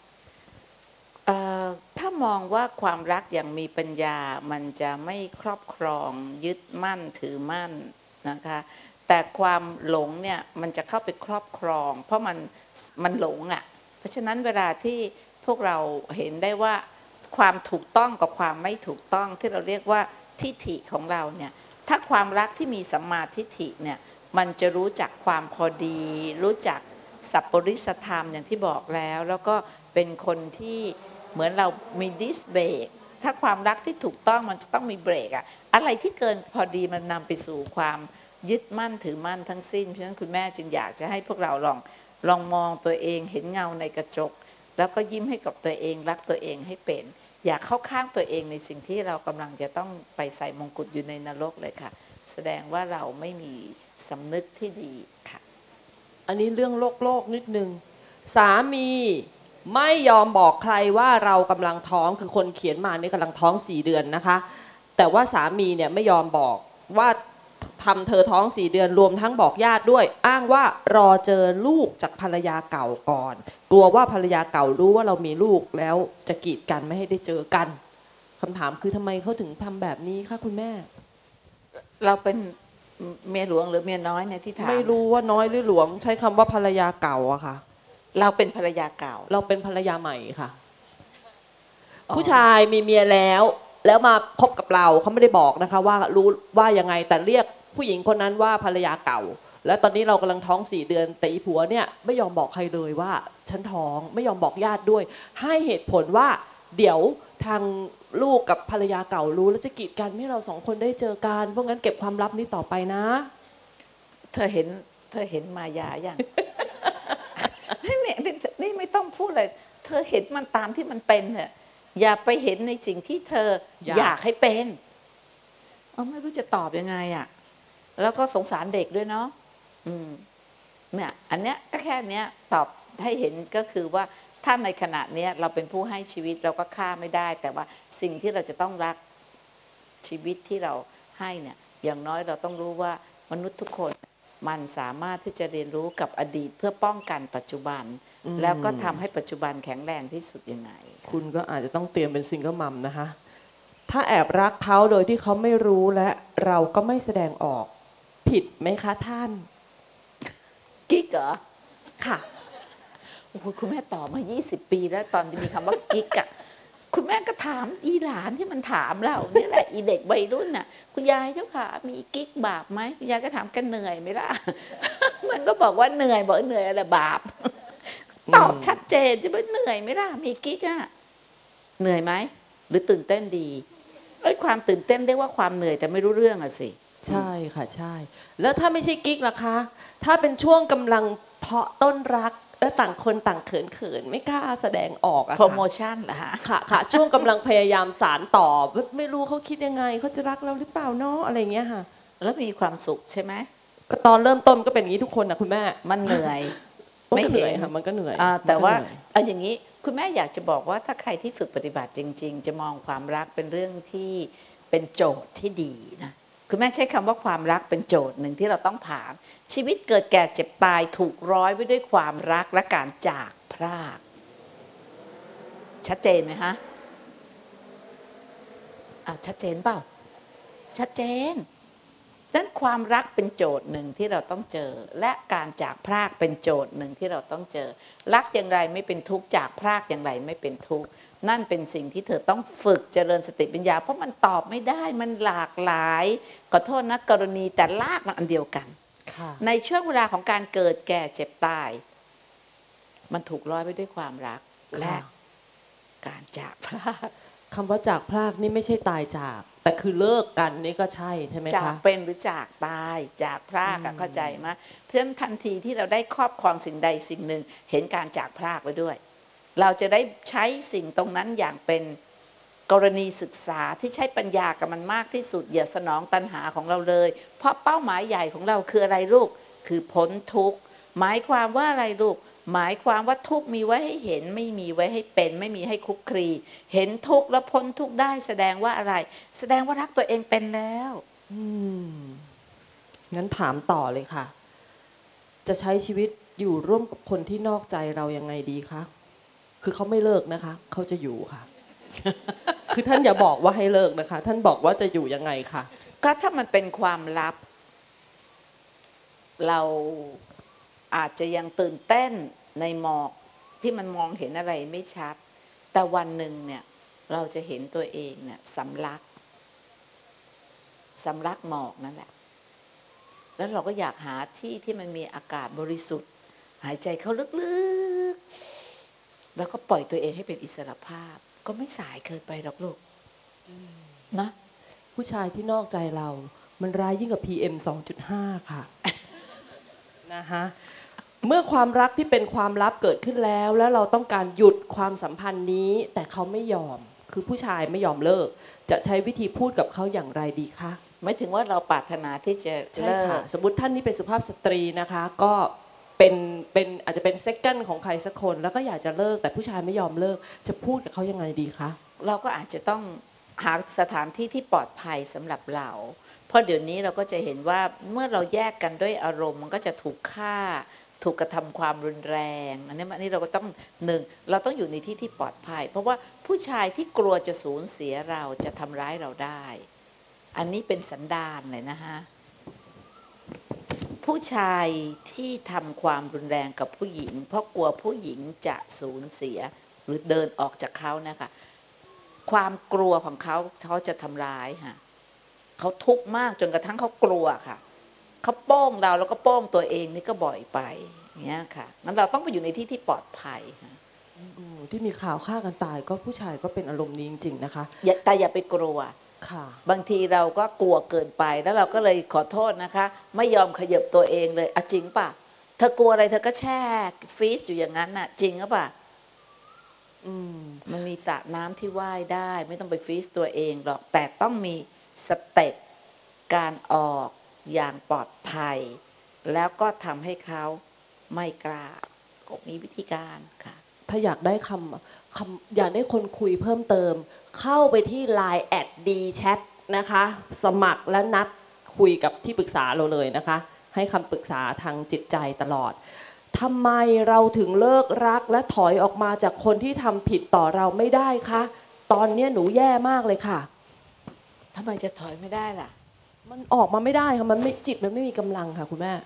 ถ้ามองว่าความรักอย่างมีปัญญามันจะไม่ครอบครองยึดมั่นถือมั่นนะคะแต่ความหลงเนี่ยมันจะเข้าไปครอบครองเพราะมันหลงอ่ะเพราะฉะนั้นเวลาที่พวกเราเห็นได้ว่าความถูกต้องกับความไม่ถูกต้องที่เราเรียกว่าทิฏฐิของเราเนี่ยถ้าความรักที่มีสัมมาทิฏฐิเนี่ยมันจะรู้จักความพอดีรู้จักสัพปริสธรรมอย่างที่บอกแล้วก็เป็นคนที่เหมือนเรามีดิสเบรกถ้าความรักที่ถูกต้องมันจะต้องมีเบรกอะอะไรที่เกินพอดีมันนำไปสู่ความยึดมั่นถือมั่นทั้งสิ้นเพราะฉะนั้นคุณแม่จึงอยากจะให้พวกเราลองมองตัวเองเห็นเงาในกระจกแล้วก็ยิ้มให้กับตัวเองรักตัวเองให้เป็นอย่าเข้าข้างตัวเองในสิ่งที่เรากำลังจะต้องไปใส่มงกุฎอยู่ในนรกเลยค่ะแสดงว่าเราไม่มีสำนึกที่ดีค่ะอันนี้เรื่องโลกนิดนึงสามีไม่ยอมบอกใครว่าเรากำลังท้องคือคนเขียนมานี่กำลังท้อง4 เดือนนะคะแต่ว่าสามีเนี่ยไม่ยอมบอกว่าทำเธอท้อง4 เดือนรวมทั้งบอกญาติด้วยอ้างว่ารอเจอลูกจากภรรยาเก่าก่อนกลัวว่าภรรยาเก่ารู้ว่าเรามีลูกแล้วจะกีดกันไม่ให้ได้เจอกันคำถามคือทำไมเขาถึงทำแบบนี้คะคุณแม่เราเป็นเมียหลวงหรือเมียน้อยเนี่ยที่ถามไม่รู้ว่าน้อยหรือหลวงใช้คำว่าภรรยาเก่าอะค่ะเราเป็นภรรยาเก่าเราเป็นภรรยาใหม่ค่ะผู้ชายมีเมียแล้วมาคบกับเราเขาไม่ได้บอกนะคะว่ารู้ว่ายังไงแต่เรียกผู้หญิงคนนั้นว่าภรรยาเก่าแล้วตอนนี้เรากำลังท้อง4 เดือนแต่อีผัวเนี่ยไม่ยอมบอกใครเลยว่าฉันท้องไม่ยอมบอกญาติด้วยให้เหตุผลว่าเดี๋ยวทางลูกกับภรรยาเก่ารู้แล้วจะกีดกันไม่ให้เรา2 คนได้เจอกันเพราะงั้นเก็บความลับนี้ต่อไปนะเธอเห็นมายาอย่าง นี่ไม่ต้องพูดเลยเธอเห็นมันตามที่มันเป็นเถอะอย่าไปเห็นในสิ่งที่เธออยากให้เป็นไม่รู้จะตอบยังไงอ่ะแล้วก็สงสารเด็กด้วยเนาะเนี่ยอันเนี้ยก็แค่เนี้ยตอบให้เห็นก็คือว่าถ้าในขณะเนี้ยเราเป็นผู้ให้ชีวิตเราก็ฆ่าไม่ได้แต่ว่าสิ่งที่เราจะต้องรักชีวิตที่เราให้เนี่ยอย่างน้อยเราต้องรู้ว่ามนุษย์ทุกคนมันสามารถที่จะเรียนรู้กับอดีตเพื่อป้องกันปัจจุบันแล้วก็ทำให้ปัจจุบันแข็งแรงที่สุดยังไงคุณก็อาจจะต้องเตรียมเป็นซิงเกิลมัมนะคะถ้าแอบรักเขาโดยที่เขาไม่รู้และเราก็ไม่แสดงออกผิดไหมคะท่านกิ๊กเหรอค่ะโอ้โหคุณแม่ตอบมา20 ปีแล้วตอนที่มีคำว่ากิ๊กอะคุณแม่ก็ถามอีหลานที่มันถามเรานี่แหละอีเด็กวัยรุ่นน่ะคุณยายเจ้าค่ะมีกิ๊กบาปไหมคุณยายก็ถามกันเหนื่อยไหมล่ะมันก็บอกว่าเหนื่อยบอกเหนื่อยอะไรบาปตอบชัดเจนจะเป็นเหนื่อยไหมล่ะมีกิ๊กอะเหนื่อยไหมหรือตื่นเต้นดีความตื่นเต้นเรียกว่าความเหนื่อยแต่ไม่รู้เรื่องอะสิใช่ค่ะใช่แล้วถ้าไม่ใช่กิ๊กล่ะคะถ้าเป็นช่วงกำลังเพาะต้นรักแล้วต่างคนต่างเขินไม่กล้าแสดงออกอะโปรโมชั่นเหรอคะค่ะช่วงกำลังพยายามสารต่อไม่รู้เขาคิดยังไงเขาจะรักเราหรือเปล่าเนาะอะไรเงี้ยค่ะแล้วมีความสุขใช่ไหมก็ตอนเริ่มต้นก็เป็นอย่างนี้ทุกคนนะคุณแม่มันเหนื่อยไม่เหนื่อยค่ะมันก็เหนื่อยแต่ว่าเอาอย่างนี้คุณแม่อยากจะบอกว่าถ้าใครที่ฝึกปฏิบัติจริงๆจะมองความรักเป็นเรื่องที่เป็นโจทย์ที่ดีนะคุณแม่ใช้คำว่าความรักเป็นโจทย์หนึ่งที่เราต้องผ่านชีวิตเกิดแก่เจ็บตายถูกร้อยไว้ด้วยความรักและการจากพรากชัดเจนไหมฮะชัดเจนเปล่าชัดเจนดังนั้นความรักเป็นโจทย์หนึ่งที่เราต้องเจอและการจากพรากเป็นโจทย์หนึ่งที่เราต้องเจอรักอย่างไรไม่เป็นทุกข์จากพรากอย่างไรไม่เป็นทุกข์นั่นเป็นสิ่งที่เธอต้องฝึกเจริญสติปัญญาเพราะมันตอบไม่ได้มันหลากหลายขอโทษนะกรณีแต่ลากมันอันเดียวกันในช่วงเวลาของการเกิดแก่เจ็บตายมันถูกร้อยไว้ด้วยความรักและการจากพรากคำว่าจากพรากนี่ไม่ใช่ตายจากแต่คือเลิกกันนี่ก็ใช่ไหมคะจากเป็นหรือจากตายจากพรากเข้าใจไหมเพื่อทันทีที่เราได้ครอบครองสิ่งใดสิ่งหนึ่งเห็นการจากพรากไว้ด้วยเราจะได้ใช้สิ่งตรงนั้นอย่างเป็นกรณีศึกษาที่ใช้ปัญญากับมันมากที่สุดอย่าสนองตัณหาของเราเลยเพราะเป้าหมายใหญ่ของเราคืออะไรลูกคือพ้นทุกข์หมายความว่าอะไรลูกหมายความว่าทุกข์มีไว้ให้เห็นไม่มีไว้ให้เป็นไม่มีให้คลุกคลีเห็นทุกข์แล้วพ้นทุกข์ได้แสดงว่าอะไรแสดงว่ารักตัวเองเป็นแล้วงั้นถามต่อเลยค่ะจะใช้ชีวิตอยู่ร่วมกับคนที่นอกใจเรายังไงดีคะคือเขาไม่เลิกนะคะเขาจะอยู่ค่ะ คือท่านอย่าบอกว่าให้เลิกนะคะท่านบอกว่าจะอยู่ยังไงคะก็ถ้ามันเป็นความลับเราอาจจะยังตื่นเต้นในหมอกที่มันมองเห็นอะไรไม่ชัดแต่วันหนึ่งเนี่ยเราจะเห็นตัวเองเนี่ยสำลักหมอกนั่นแหละแล้วเราก็อยากหาที่ที่มันมีอากาศบริสุทธิ์หายใจเข้าลึกๆแล้วก็ปล่อยตัวเองให้เป็นอิสรภาพก็ไม่สายเกินไปหรอกลูกนะผู้ชายที่นอกใจเรามันร้ายยิ่งกว่า PM 2.5 ค่ะ นะคะเมื่อความรักที่เป็นความลับเกิดขึ้นแล้วเราต้องการหยุดความสัมพันธ์นี้แต่เขาไม่ยอมคือผู้ชายไม่ยอมเลิกจะใช้วิธีพูดกับเขาอย่างไรดีคะไม่ถึงว่าเราปรารถนาที่จะเลิกสมมุติท่านนี้เป็นสุภาพสตรีนะคะก็เป็นอาจจะเป็นเซ็กเกิลของใครสักคนแล้วก็อยากจะเลิกแต่ผู้ชายไม่ยอมเลิกจะพูดกับเขายังไงดีคะเราก็อาจจะต้องหาสถานที่ที่ปลอดภัยสำหรับเราเพราะเดี๋ยวนี้เราก็จะเห็นว่าเมื่อเราแยกกันด้วยอารมณ์มันก็จะถูกฆ่าถูกกระทำความรุนแรงอันนี้เราก็ต้องเราต้องอยู่ในที่ที่ปลอดภัยเพราะว่าผู้ชายที่กลัวจะสูญเสียเราจะทำร้ายเราได้อันนี้เป็นสันดานเลยนะฮะผู้ชายที่ทำความรุนแรงกับผู้หญิงเพราะกลัวผู้หญิงจะสูญเสียหรือเดินออกจากเขานะคะความกลัวของเขาจะทำร้ายค่ะเขาทุกข์มากจนกระทั่งเขากลัวค่ะเขาโป้งเราแล้วก็โป้งตัวเองนี่ก็บ่อยไปอย่างเงี้ยค่ะงั้นเราต้องไปอยู่ในที่ที่ปลอดภัยค่ะที่มีข่าวฆ่ากันตายก็ผู้ชายก็เป็นอารมณ์นี้จริงๆนะคะแต่อย่าไปกลัวบางทีเราก็กลัวเกินไปแล้วเราก็เลยขอโทษนะคะไม่ยอมขยับตัวเองเลยจริงป่ะเธอกลัวอะไรเธอก็แช่ฟรีซอยู่อย่างนั้นน่ะจริงหรือเปล่ามันมีสระน้ำที่ว่ายได้ไม่ต้องไปฟรีซตัวเองหรอกแต่ต้องมีสเต็ปการออกอย่างปลอดภัยแล้วก็ทำให้เขาไม่กล้าก็มีวิธีการค่ะถ้าอยากได้อยากได้คนคุยเพิ่มเติมเข้าไปที่ Line @dchat นะคะสมัครและนัดคุยกับที่ปรึกษาเราเลยนะคะให้คำปรึกษาทางจิตใจตลอดทำไมเราถึงเลิกรักและถอยออกมาจากคนที่ทำผิดต่อเราไม่ได้คะตอนนี้หนูแย่มากเลยค่ะทำไมจะถอยไม่ได้ล่ะมันออกมาไม่ได้ค่ะมันไม่จิตมันไม่มีกำลังค่ะคุณแม่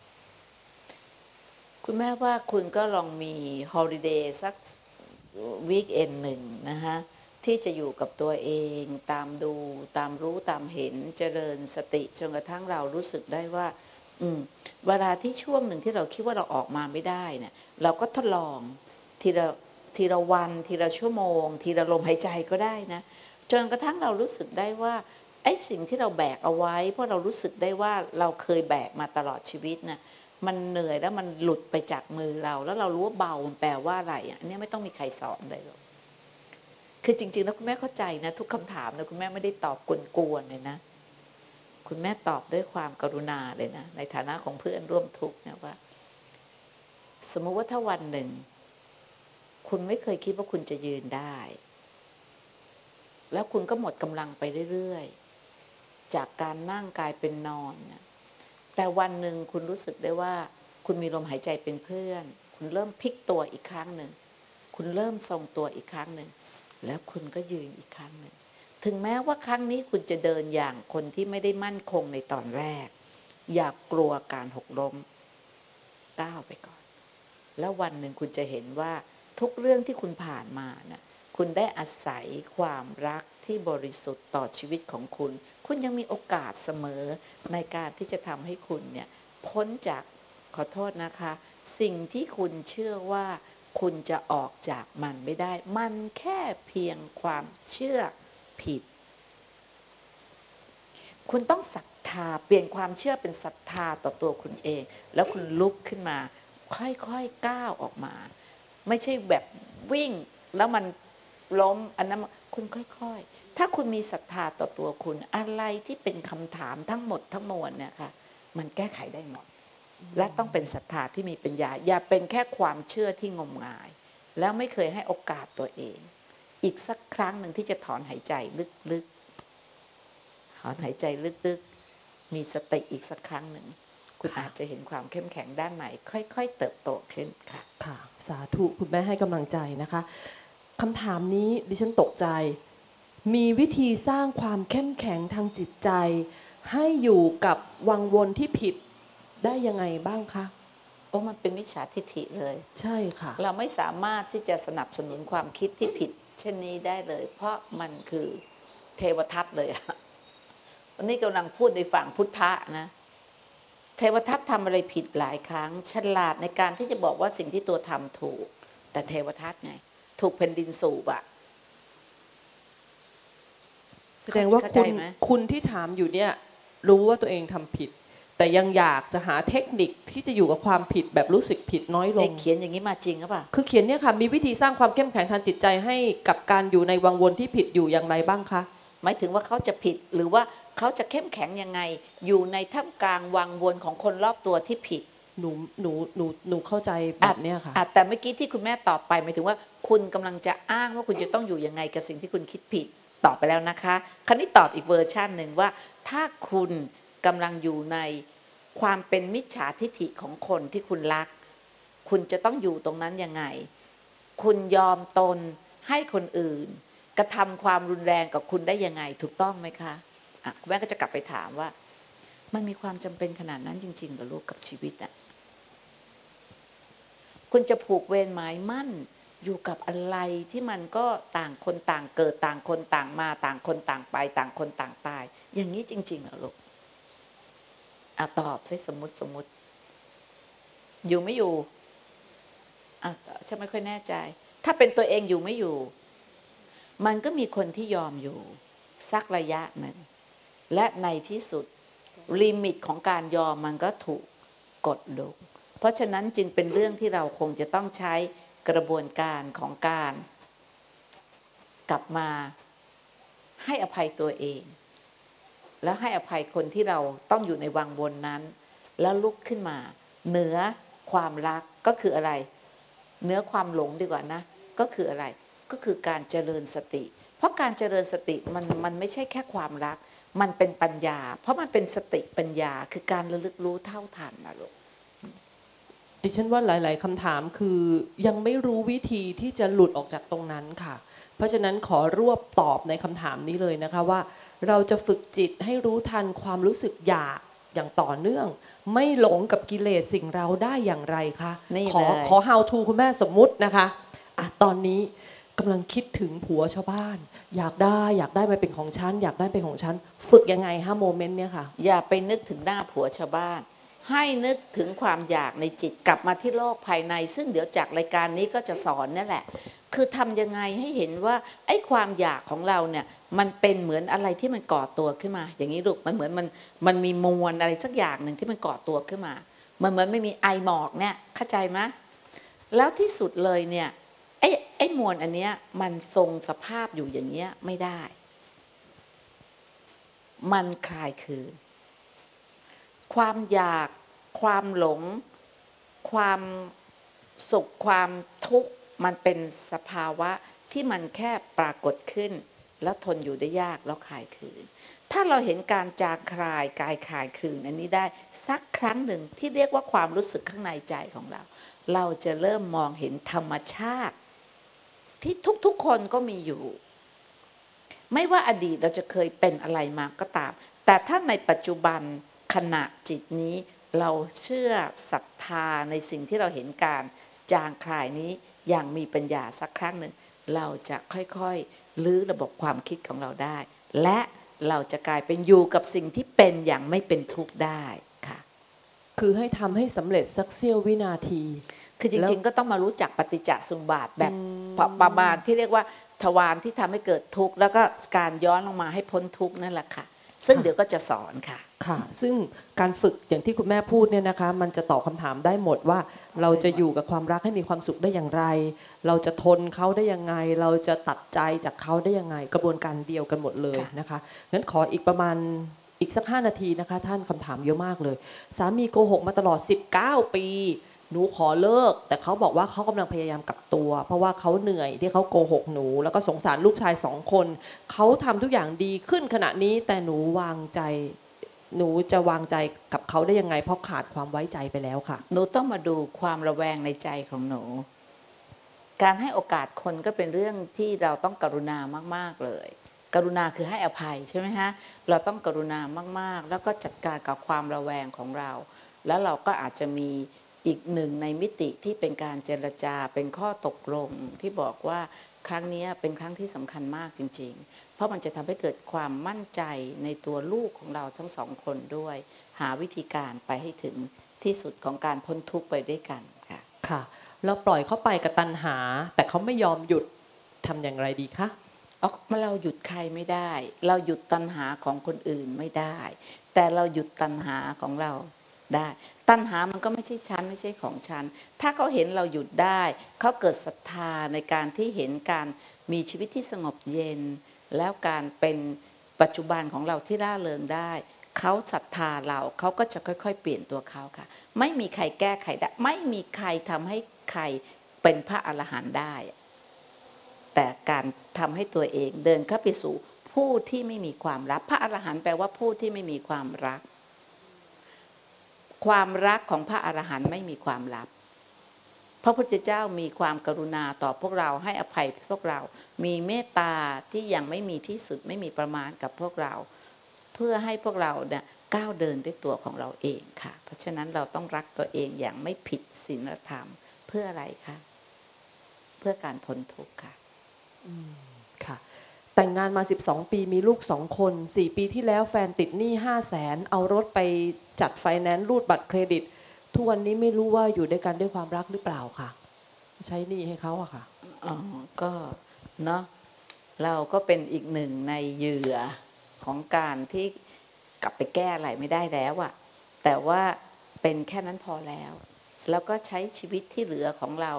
ว่าคุณก็ลองมีฮอลิเดย์สักวีคเอนด์หนึ่งนะคะที่จะอยู่กับตัวเองตามดูตามรู้ตามเห็นเจริญสติจนกระทั่งเรารู้สึกได้ว่าเวลาที่ช่วงหนึ่งที่เราคิดว่าเราออกมาไม่ได้เนี่ยเราก็ทดลองทีละวันทีละชั่วโมงทีละลมหายใจก็ได้นะจนกระทั่งเรารู้สึกได้ว่าไอ้สิ่งที่เราแบกเอาไว้เพราะเรารู้สึกได้ว่าเราเคยแบกมาตลอดชีวิตนะมันเหนื่อยแล้วมันหลุดไปจากมือเราแล้วเรารู้ว่าเบามันแปลว่าอะไรอันนี้ไม่ต้องมีใครสอนเลยหรอกคือจริงๆแล้วคุณแม่เข้าใจนะทุกคำถามนะคุณแม่ไม่ได้ตอบกวนๆเลยนะคุณแม่ตอบด้วยความกรุณาเลยนะในฐานะของเพื่อนร่วมทุกข์นะว่าสมมุติว่าถ้าวันหนึ่งคุณไม่เคยคิดว่าคุณจะยืนได้แล้วคุณก็หมดกำลังไปเรื่อยๆจากการนั่งกลายเป็นนอนนะแต่วันหนึ่งคุณรู้สึกได้ว่าคุณมีลมหายใจเป็นเพื่อนคุณเริ่มพลิกตัวอีกครั้งหนึ่งคุณเริ่มทรงตัวอีกครั้งหนึ่งแล้วคุณก็ยืนอีกครั้งหนึ่งถึงแม้ว่าครั้งนี้คุณจะเดินอย่างคนที่ไม่ได้มั่นคงในตอนแรกอย่ากลัวการหกล้มก้าวไปก่อนแล้ววันหนึ่งคุณจะเห็นว่าทุกเรื่องที่คุณผ่านมานะคุณได้อาศัยความรักที่บริสุทธิ์ต่อชีวิตของคุณคุณยังมีโอกาสเสมอในการที่จะทำให้คุณเนี่ยพ้นจากขอโทษนะคะสิ่งที่คุณเชื่อว่าคุณจะออกจากมันไม่ได้มันแค่เพียงความเชื่อผิดคุณต้องศรัทธาเปลี่ยนความเชื่อเป็นศรัทธาต่อตัวคุณเองแล้วคุณลุกขึ้นมาค่อยๆก้าวออกมาไม่ใช่แบบวิ่งแล้วมันล้มอันนั้นคุณค่อยๆถ้าคุณมีศรัทธาต่อตัวคุณอะไรที่เป็นคำถามทั้งหมดทั้งมวลเนี่ยค่ะมันแก้ไขได้หมดและต้องเป็นศรัทธาที่มีปัญญาอย่าเป็นแค่ความเชื่อที่งมงายแล้วไม่เคยให้โอกาสตัวเองอีกสักครั้งหนึ่งที่จะถอนหายใจลึกๆถอนหายใจลึกๆมีสติอีกสักครั้งหนึ่งคุณอาจจะเห็นความเข้มแข็งด้านไหนค่อยๆเติบโตขึ้นค่ะค่ะสาธุคุณแม่ให้กำลังใจนะคะคำถามนี้ดิฉันตกใจมีวิธีสร้างความเข้มแข็งทางจิตใจให้อยู่กับวังวนที่ผิดได้ยังไงบ้างคะโอ้มันเป็นมิจฉาทิฏฐิเลยใช่ค่ะเราไม่สามารถที่จะสนับสนุนความคิดที่ผิดเช่นนี้ได้เลยเพราะมันคือเทวทัตเลยวันนี้กำลังพูดในฝั่งพุทธะนะเทวทัตทำอะไรผิดหลายครั้งฉลาดในการที่จะบอกว่าสิ่งที่ตัวทำถูกแต่เทวทัตไงถูกแผ่นดินสูบอะแสดงว่าคุณที่ถามอยู่เนี่ยรู้ว่าตัวเองทำผิดแต่ยังอยากจะหาเทคนิคที่จะอยู่กับความผิดแบบรู้สึกผิดน้อยลงเขียนอย่างนี้มาจริงหรือเปล่าคือเขียนเนี่ยค่ะมีวิธีสร้างความเข้มแข็งทางจิตใจให้กับการอยู่ในวังวนที่ผิดอยู่อย่างไรบ้างคะหมายถึงว่าเขาจะผิดหรือว่าเขาจะเข้มแข็งยังไงอยู่ในท่ามกลางวังวนของคนรอบตัวที่ผิดหนูเข้าใจแบบนี้ค่ะแต่เมื่อกี้ที่คุณแม่ตอบไปหมายถึงว่าคุณกำลังจะอ้างว่าคุณจะต้องอยู่ยังไงกับสิ่งที่คุณคิดผิดตอบไปแล้วนะคะคราวนี้ตอบอีกเวอร์ชันหนึ่งว่าถ้าคุณกำลังอยู่ในความเป็นมิจฉาทิฐิของคนที่คุณรักคุณจะต้องอยู่ตรงนั้นยังไงคุณยอมตนให้คนอื่นกระทำความรุนแรงกับคุณได้ยังไงถูกต้องไหมคะคุณแม่ก็จะกลับไปถามว่ามันมีความจำเป็นขนาดนั้นจริงๆเหรอลูกกับชีวิตอ่ะคุณจะผูกเวรหมายมั่นอยู่กับอะไรที่มันก็ต่างคนต่างเกิดต่างคนต่างมาต่างคนต่างไปต่างคนต่างตายอย่างนี้จริงๆเหรอลูกตอบให้สมมติอยู่ไม่อยู่ฉันไม่ค่อยแน่ใจถ้าเป็นตัวเองอยู่ไม่อยู่มันก็มีคนที่ยอมอยู่สักระยะหนึ่งและในที่สุดลิมิตของการยอมมันก็ถูกกดลงเพราะฉะนั้นจึงเป็นเรื่องที่เราคงจะต้องใช้กระบวนการของการกลับมาให้อภัยตัวเองแล้วให้อภัยคนที่เราต้องอยู่ในวังวนนั้นแล้วลุกขึ้นมาเหนือความรักก็คืออะไรเหนือความหลงดีกว่านะก็คืออะไรก็คือการเจริญสติเพราะการเจริญสติมันไม่ใช่แค่ความรักมันเป็นปัญญาเพราะมันเป็นสติปัญญาคือการระลึกรู้เท่าทันนะลูกดิฉันว่าหลายๆคำถามคือยังไม่รู้วิธีที่จะหลุดออกจากตรงนั้นค่ะเพราะฉะนั้นขอรวบตอบในคำถามนี้เลยนะคะว่าเราจะฝึกจิตให้รู้ทันความรู้สึกอยากอย่างต่อเนื่องไม่หลงกับกิเลสสิ่งเราได้อย่างไรคะขอ how to คุณแม่สมมุตินะคะตอนนี้กำลังคิดถึงผัวชาวบ้านอยากได้มาเป็นของฉันอยากได้เป็นของฉันฝึกยังไงโมเมนต์เนี้ยค่ะอย่าไปนึกถึงหน้าผัวชาวบ้านให้นึกถึงความอยากในจิตกลับมาที่โลกภายในซึ่งเดี๋ยวจากรายการนี้ก็จะสอนนั่นแหละคือทำยังไงให้เห็นว่าไอ้ความอยากของเราเนี่ยมันเป็นเหมือนอะไรที่มันก่อตัวขึ้นมาอย่างนี้ลูกมันเหมือนมันมีมวลอะไรสักอย่างหนึ่งที่มันก่อตัวขึ้นมามันเหมือนไม่มีไอหมอกเนี่ยเข้าใจไหมแล้วที่สุดเลยเนี่ยไอ้มวลอันเนี้ยมันทรงสภาพอยู่อย่างเงี้ยไม่ได้มันคลายคืนความอยากความหลงความสุขความทุกข์มันเป็นสภาวะที่มันแค่ปรากฏขึ้นแล้วทนอยู่ได้ยากแล้วคลายคืนถ้าเราเห็นการจางคลายกายคลายคืนอันนี้ได้สักครั้งหนึ่งที่เรียกว่าความรู้สึกข้างในใจของเราจะเริ่มมองเห็นธรรมชาติที่ทุกๆคนก็มีอยู่ไม่ว่าอดีตเราจะเคยเป็นอะไรมาก็ตามแต่ถ้าในปัจจุบันขณะจิตนี้เราเชื่อศรัทธาในสิ่งที่เราเห็นการจางคลายนี้อย่างมีปัญญาสักครั้งหนึ่งเราจะค่อยๆลื้อระบบความคิดของเราได้และเราจะกลายเป็นอยู่กับสิ่งที่เป็นอย่างไม่เป็นทุกข์ได้ค่ะคือให้ทำให้สำเร็จสักเสี้ยววินาทีคือจริงๆก็ต้องมารู้จักปฏิจจสมุปบาทแบบประมาณที่เรียกว่าทวารที่ทำให้เกิดทุกข์แล้วก็การย้อนลงมาให้พ้นทุกข์นั่นแหละค่ะซึ่งเดี๋ยวก็จะสอนค่ะค่ะซึ่งการฝึกอย่างที่คุณแม่พูดเนี่ยนะคะมันจะตอบคำถามได้หมดว่าเราจะอยู่กับความรักให้มีความสุขได้อย่างไรเราจะทนเขาได้ยังไงเราจะตัดใจจากเขาได้ยังไงกระบวนการเดียวกันหมดเลยนะคะงั้นขออีกประมาณอีกสัก5 นาทีนะคะท่านคำถามเยอะมากเลยสามีโกหกมาตลอด19 ปีหนูขอเลิกแต่เขาบอกว่าเขากำลังพยายามกลับตัวเพราะว่าเขาเหนื่อยที่เขาโกหกหนูแล้วก็สงสารลูกชาย2 คนเขาทำทุกอย่างดีขึ้นขณะนี้แต่หนูจะวางใจกับเขาได้ยังไงเพราะขาดความไว้ใจไปแล้วค่ะหนูต้องมาดูความระแวงในใจของหนูการให้โอกาสคนก็เป็นเรื่องที่เราต้องกรุณามากๆเลยกรุณาคือให้อภัยใช่ไหมฮะเราต้องกรุณามากๆแล้วก็จัดการกับความระแวงของเราแล้วเราก็อาจจะมีอีกหนึ่งในมิติที่เป็นการเจรจาเป็นข้อตกลงที่บอกว่าครั้งนี้เป็นครั้งที่สำคัญมากจริงๆเพราะมันจะทำให้เกิดความมั่นใจในตัวลูกของเราทั้ง2 คนด้วยหาวิธีการไปให้ถึงที่สุดของการพ้นทุกข์ไปด้วยกันค่ะค่ะเราปล่อยเขาไปกับตัณหาแต่เขาไม่ยอมหยุดทำอย่างไรดีคะเราหยุดใครไม่ได้เราหยุดตัณหาของคนอื่นไม่ได้แต่เราหยุดตัณหาของเราได้ตัณหามันก็ไม่ใช่ฉันไม่ใช่ของฉันถ้าเขาเห็นเราหยุดได้เขาเกิดศรัทธาในการที่เห็นการมีชีวิตที่สงบเย็นแล้วการเป็นปัจจุบันของเราที่ร่าเริงได้เขาศรัทธาเราเขาก็จะค่อยๆเปลี่ยนตัวเขาค่ะไม่มีใครแก้ไขได้ไม่มีใครทำให้ใครเป็นพระอรหันต์ได้แต่การทำให้ตัวเองเดินเข้าไปสู่ผู้ที่ไม่มีความรักพระอรหันต์แปลว่าผู้ที่ไม่มีความรักความรักของพระอรหันต์ไม่มีความลับพระพุทธเจ้ามีความกรุณาต่อพวกเราให้อภัยพวกเรามีเมตตาที่ยังไม่มีที่สุดไม่มีประมาณกับพวกเราเพื่อให้พวกเราเนี่ยก้าวเดินด้วยตัวของเราเองค่ะเพราะฉะนั้นเราต้องรักตัวเองอย่างไม่ผิดศีลธรรมเพื่ออะไรคะเพื่อการพ้นทุกข์ค่ะค่ะแต่งงานมา12 ปีมีลูก2 คน4 ปีที่แล้วแฟนติดหนี้500,000เอารถไปจัดไฟแนนซ์รูดบัตรเครดิตทุกวันนี้ไม่รู้ว่าอยู่ด้วยกันด้วยความรักหรือเปล่าค่ะใช้หนี้ให้เขาอะค่ะก็เนาะเราก็เป็นอีกหนึ่งในเหยื่อของการที่กลับไปแก้อะไรไม่ได้แล้วอะแต่ว่าเป็นแค่นั้นพอแล้วแล้วก็ใช้ชีวิตที่เหลือของเรา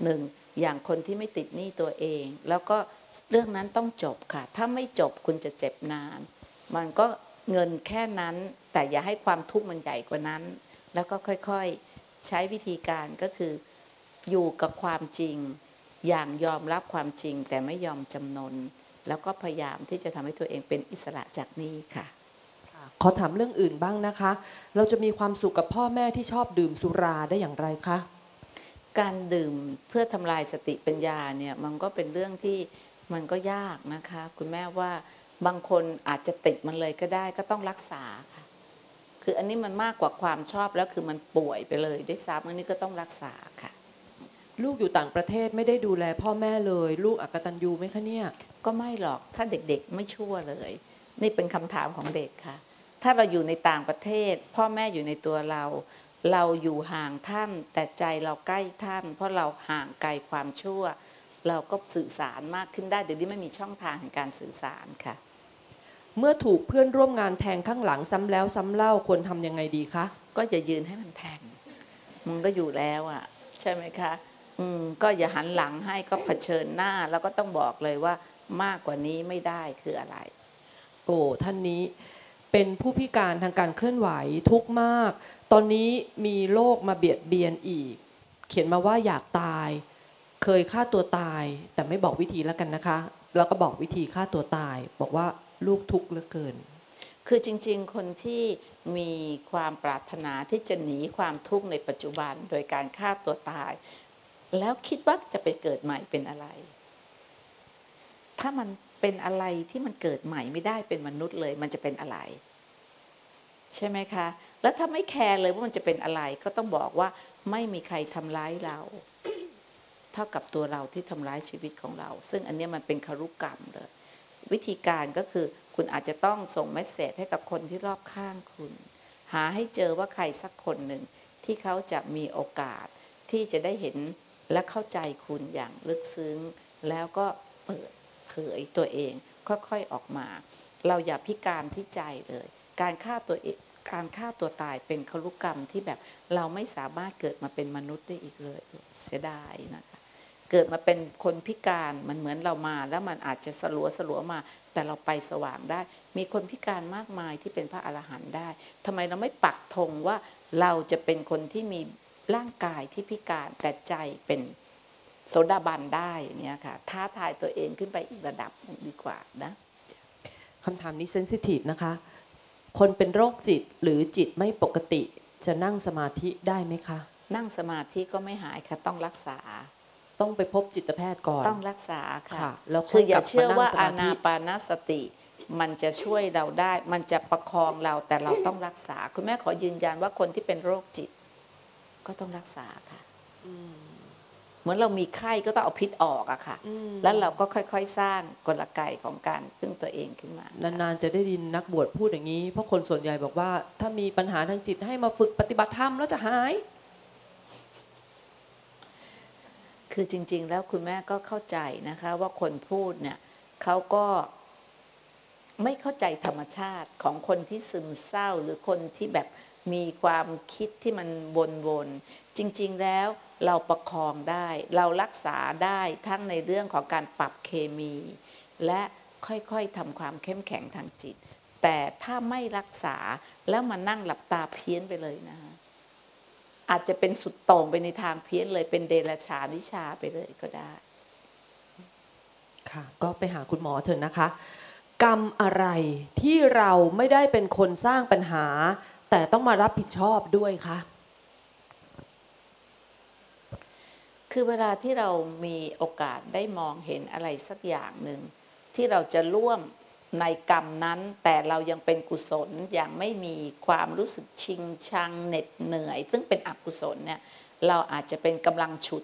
1อย่างคนที่ไม่ติดหนี้ตัวเองแล้วก็เรื่องนั้นต้องจบค่ะถ้าไม่จบคุณจะเจ็บนานมันก็เงินแค่นั้นแต่อย่าให้ความทุกข์มันใหญ่กว่านั้นแล้วก็ค่อยๆใช้วิธีการก็คืออยู่กับความจริงอย่างยอมรับความจริงแต่ไม่ยอมจำนนแล้วก็พยายามที่จะทำให้ตัวเองเป็นอิสระจากหนี้ค่ะขอถามเรื่องอื่นบ้างนะคะเราจะมีความสุขกับพ่อแม่ที่ชอบดื่มสุราได้อย่างไรคะการดื่มเพื่อทำลายสติปัญญาเนี่ยมันก็เป็นเรื่องที่มันก็ยากนะคะคุณแม่ว่าบางคนอาจจะติดมันเลยก็ได้ก็ต้องรักษาค่ะคืออันนี้มันมากกว่าความชอบแล้วคือมันป่วยไปเลยด้วยซ้ำอันนี้ก็ต้องรักษาค่ะลูกอยู่ต่างประเทศไม่ได้ดูแลพ่อแม่เลยลูกอกตัญญูไหมคะเนี่ยก็ไม่หรอกถ้าเด็กๆไม่ชั่วเลยนี่เป็นคำถามของเด็กค่ะถ้าเราอยู่ในต่างประเทศพ่อแม่อยู่ในตัวเราอยู่ห่างท่านแต่ใจเราใกล้ท่านเพราะเราห่างไกลความชั่วเราก็สื่อสารมากขึ้นได้เดี๋ยวนี้ไม่มีช่องทางแห่งการสื่อสารค่ะเมื่อถูกเพื่อนร่วมงานแทงข้างหลังซ้ำแล้วซ้ำเล่าควรทำยังไงดีคะก็อย่ายืนให้มันแทงมันก็อยู่แล้วอ่ะใช่ไหมคะก็อย่าหันหลังให้ก็เผชิญหน้าแล้วก็ต้องบอกเลยว่ามากกว่านี้ไม่ได้คืออะไรโอ้ท่านนี้เป็นผู้พิการทางการเคลื่อนไหวทุกข์มากตอนนี้มีโรคมาเบียดเบียนอีกเขียนมาว่าอยากตายเคยฆ่าตัวตายแต่ไม่บอกวิธีแล้วกันนะคะแล้วก็บอกวิธีฆ่าตัวตายบอกว่าลูกทุกข์เหลือเกินคือจริงๆคนที่มีความปรารถนาที่จะหนีความทุกข์ในปัจจุบันโดยการฆ่าตัวตายแล้วคิดว่าจะไปเกิดใหม่เป็นอะไรถ้ามันเป็นอะไรที่มันเกิดใหม่ไม่ได้เป็นมนุษย์เลยมันจะเป็นอะไรใช่ไหมคะแล้วถ้าไม่แคร์เลยว่ามันจะเป็นอะไรก็ต้องบอกว่าไม่มีใครทำร้ายเราเท่ากับตัวเราที่ทำร้ายชีวิตของเราซึ่งอันนี้มันเป็นครุกรรมเลยวิธีการก็คือคุณอาจจะต้องส่งเมสเสจให้กับคนที่รอบข้างคุณหาให้เจอว่าใครสักคนหนึ่งที่เขาจะมีโอกาสที่จะได้เห็นและเข้าใจคุณอย่างลึกซึ้งแล้วก็เปิดเผยตัวเองค่อยๆออกมาเราอย่าพิการที่ใจเลย การฆ่าตัวเองการฆ่าตัวตายเป็นครุกรรมที่แบบเราไม่สามารถเกิดมาเป็นมนุษย์ได้อีกเลยเสียดายนะคะเกิดมาเป็นคนพิการมันเหมือนเรามาแล้วมันอาจจะสลัวมาแต่เราไปสว่างได้มีคนพิการมากมายที่เป็นพระอรหันต์ได้ทำไมเราไม่ปักธงว่าเราจะเป็นคนที่มีร่างกายที่พิการแต่ใจเป็นโสดาบันได้อย่างเงี้ยค่ะท้าทายตัวเองขึ้นไปอีกระดับดีกว่านะคำถามนี้เซนซิทีฟนะคะคนเป็นโรคจิตหรือจิตไม่ปกติจะนั่งสมาธิได้ไหมคะนั่งสมาธิก็ไม่หายค่ะต้องรักษาต้องไปพบจิตแพทย์ก่อนต้องรักษาค่ะแล้วคืออย่าเชื่อว่าอานาปานสติมันจะช่วยเราได้มันจะประคองเราแต่เราต้องรักษาคุณแม่ขอยืนยันว่าคนที่เป็นโรคจิตก็ต้องรักษาค่ะเหมือนเรามีไข้ก็ต้องเอาพิษออกอะค่ะแล้วเราก็ค่อยๆสร้างกลไกของการพึ่งตัวเองขึ้นมานานๆจะได้ยินนักบวชพูดอย่างนี้เพราะคนส่วนใหญ่บอกว่าถ้ามีปัญหาทางจิตให้มาฝึกปฏิบัติธรรมแล้วจะหายคือจริงๆแล้วคุณแม่ก็เข้าใจนะคะว่าคนพูดเนี่ยเขาก็ไม่เข้าใจธรรมชาติของคนที่ซึมเศร้าหรือคนที่แบบมีความคิดที่มันวนๆจริงๆแล้วเราประคองได้เรารักษาได้ทั้งในเรื่องของการปรับเคมีและค่อยๆทำความเข้มแข็งทางจิตแต่ถ้าไม่รักษาแล้วมานั่งหลับตาเพี้ยนไปเลยนะอาจจะเป็นสุดโต่งไปในทางเพี้ยนเลยเป็นเดรัจฉานวิชาไปเลยก็ได้ค่ะก็ไปหาคุณหมอเถอะนะคะกรรมอะไรที่เราไม่ได้เป็นคนสร้างปัญหาแต่ต้องมารับผิดชอบด้วยคะคือเวลาที่เรามีโอกาสได้มองเห็นอะไรสักอย่างหนึ่งที่เราจะร่วมในกรรมนั้นแต่เรายังเป็นกุศลอย่างไม่มีความรู้สึกชิงชังเหน็ดเหนื่อยซึ่งเป็นอกุศลเนี่ยเราอาจจะเป็นกำลังฉุด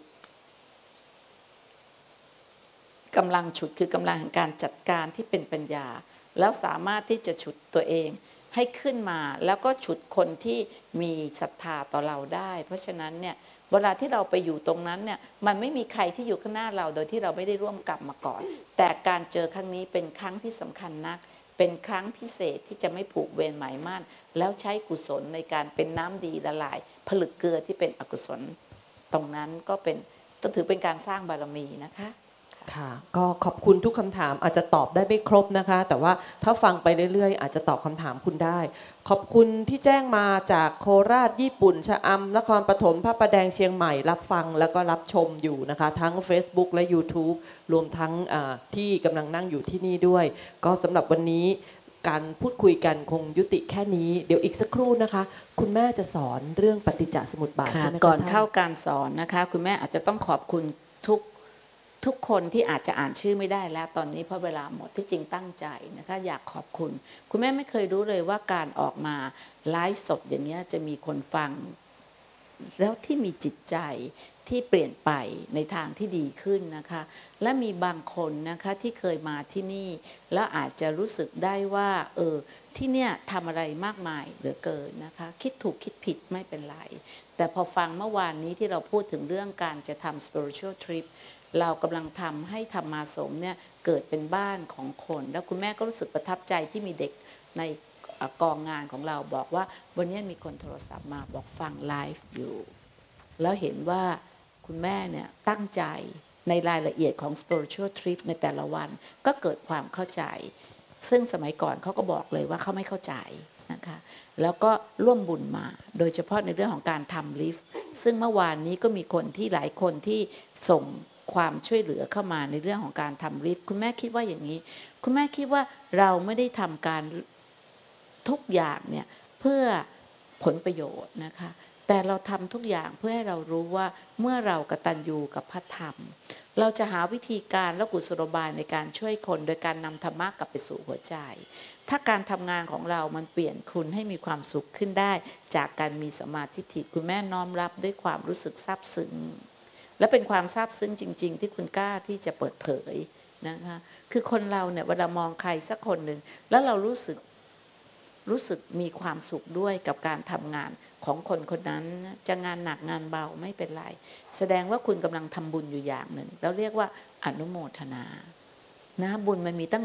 คือกำลังแห่งการจัดการที่เป็นปัญญาแล้วสามารถที่จะฉุดตัวเองให้ขึ้นมาแล้วก็ฉุดคนที่มีศรัทธาต่อเราได้เพราะฉะนั้นเนี่ยเวลาที่เราไปอยู่ตรงนั้นเนี่ยมันไม่มีใครที่อยู่ข้างหน้าเราโดยที่เราไม่ได้ร่วมกรรมมาก่อนแต่การเจอครั้งนี้เป็นครั้งที่สำคัญนักเป็นครั้งพิเศษที่จะไม่ผูกเวรหมายมั่นแล้วใช้กุศลในการเป็นน้ำดีละลายผลึกเกลือที่เป็นอกุศลตรงนั้นก็เป็นต้องถือเป็นการสร้างบารมีนะคะค่ะก็ขอบคุณทุกคำถามอาจจะตอบได้ไม่ครบนะคะแต่ว่าถ้าฟังไปเรื่อยๆอาจจะตอบคำถามคุณได้ขอบคุณที่แจ้งมาจากโคราชญี่ปุ่นชะอำนครปฐมพระประแดงเชียงใหม่รับฟังแล้วก็รับชมอยู่นะคะทั้ง Facebook และ YouTube รวมทั้งที่กำลังนั่งอยู่ที่นี่ด้วยก็สำหรับวันนี้การพูดคุยกันคงยุติแค่นี้เดี๋ยวอีกสักครู่นะคะคุณแม่จะสอนเรื่องปฏิจจสมุปบาทใช่ไหมคะก่อนเข้าการสอนนะคะคุณแม่อาจจะต้องขอบคุณทุกคนที่อาจจะอ่านชื่อไม่ได้แล้วตอนนี้เพราะเวลาหมดที่จริงตั้งใจนะคะอยากขอบคุณคุณแม่ไม่เคยรู้เลยว่าการออกมาไลฟ์สดอย่างนี้จะมีคนฟังแล้วที่มีจิตใจที่เปลี่ยนไปในทางที่ดีขึ้นนะคะและมีบางคนนะคะที่เคยมาที่นี่แล้วอาจจะรู้สึกได้ว่าที่เนี่ยทำอะไรมากมายเหลือเกินนะคะคิดถูกคิดผิดไม่เป็นไรแต่พอฟังเมื่อวานนี้ที่เราพูดถึงเรื่องการจะทำ spiritual tripเรากำลังทำให้ธรรมาสมเนี่ยเกิดเป็นบ้านของคนแล้วคุณแม่ก็รู้สึกประทับใจที่มีเด็กในกองงานของเราบอกว่าวันนี้มีคนโทรศัพท์มาบอกฟังไลฟ์อยู่แล้วเห็นว่าคุณแม่เนี่ยตั้งใจในรายละเอียดของ spiritual trip ในแต่ละวันก็เกิดความเข้าใจซึ่งสมัยก่อนเขาก็บอกเลยว่าเขาไม่เข้าใจนะคะแล้วก็ร่วมบุญมาโดยเฉพาะในเรื่องของการทำลิฟต์ซึ่งเมื่อวานนี้ก็มีคนที่หลายคนที่ส่งความช่วยเหลือเข้ามาในเรื่องของการทำลิฟต์คุณแม่คิดว่าอย่างนี้คุณแม่คิดว่าเราไม่ได้ทำการทุกอย่างเนี่ยเพื่อผลประโยชน์นะคะแต่เราทำทุกอย่างเพื่อให้เรารู้ว่าเมื่อเรากตัญญูกับพระธรรมเราจะหาวิธีการและกุศโลบายในการช่วยคนโดยการนำธรรมะกลับไปสู่หัวใจถ้าการทำงานของเรามันเปลี่ยนคุณให้มีความสุขขึ้นได้จากการมีสมาธิฐิคุณแม่น้อมรับด้วยความรู้สึกซาบซึ้งและเป็นความซาบซึ้งจริงๆที่คุณกล้าที่จะเปิดเผยนะคะคือคนเราเนี่ยเวลามองใครสักคนหนึ่งแล้วเรารู้สึกมีความสุขด้วยกับการทำงานของคนคนนั้นจะงานหนักงานเบาไม่เป็นไรแสดงว่าคุณกำลังทำบุญอยู่อย่างหนึ่งแล้วเรียกว่าอนุโมทนานะบุญมันมีตั้งหลาย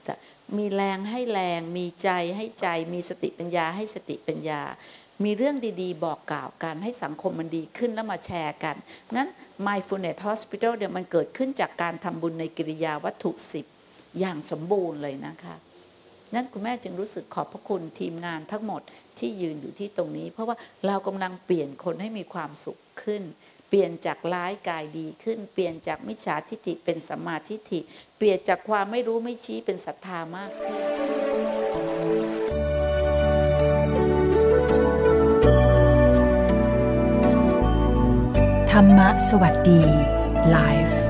มีแรงให้แรงมีใจให้ใจมีสติปัญญาให้สติปัญญามีเรื่องดีๆบอกกล่าวกันให้สังคมมันดีขึ้นแล้วมาแชร์กันงั้น Mindfulness Hospital เนี่ยมันเกิดขึ้นจากการทำบุญในกิริยาวัตถุ10อย่างสมบูรณ์เลยนะคะนั้นคุณแม่จึงรู้สึกขอบพระคุณทีมงานทั้งหมดที่ยืนอยู่ที่ตรงนี้เพราะว่าเรากำลังเปลี่ยนคนให้มีความสุขขึ้นเปลี่ยนจากร้ายกายดีขึ้นเปลี่ยนจากมิจฉาทิฏฐิเป็นสัมมาทิฏฐิเปลี่ยนจากความไม่รู้ไม่ชี้เป็นศรัทธามากขึ้นธรรมะสวัสดีไลฟ์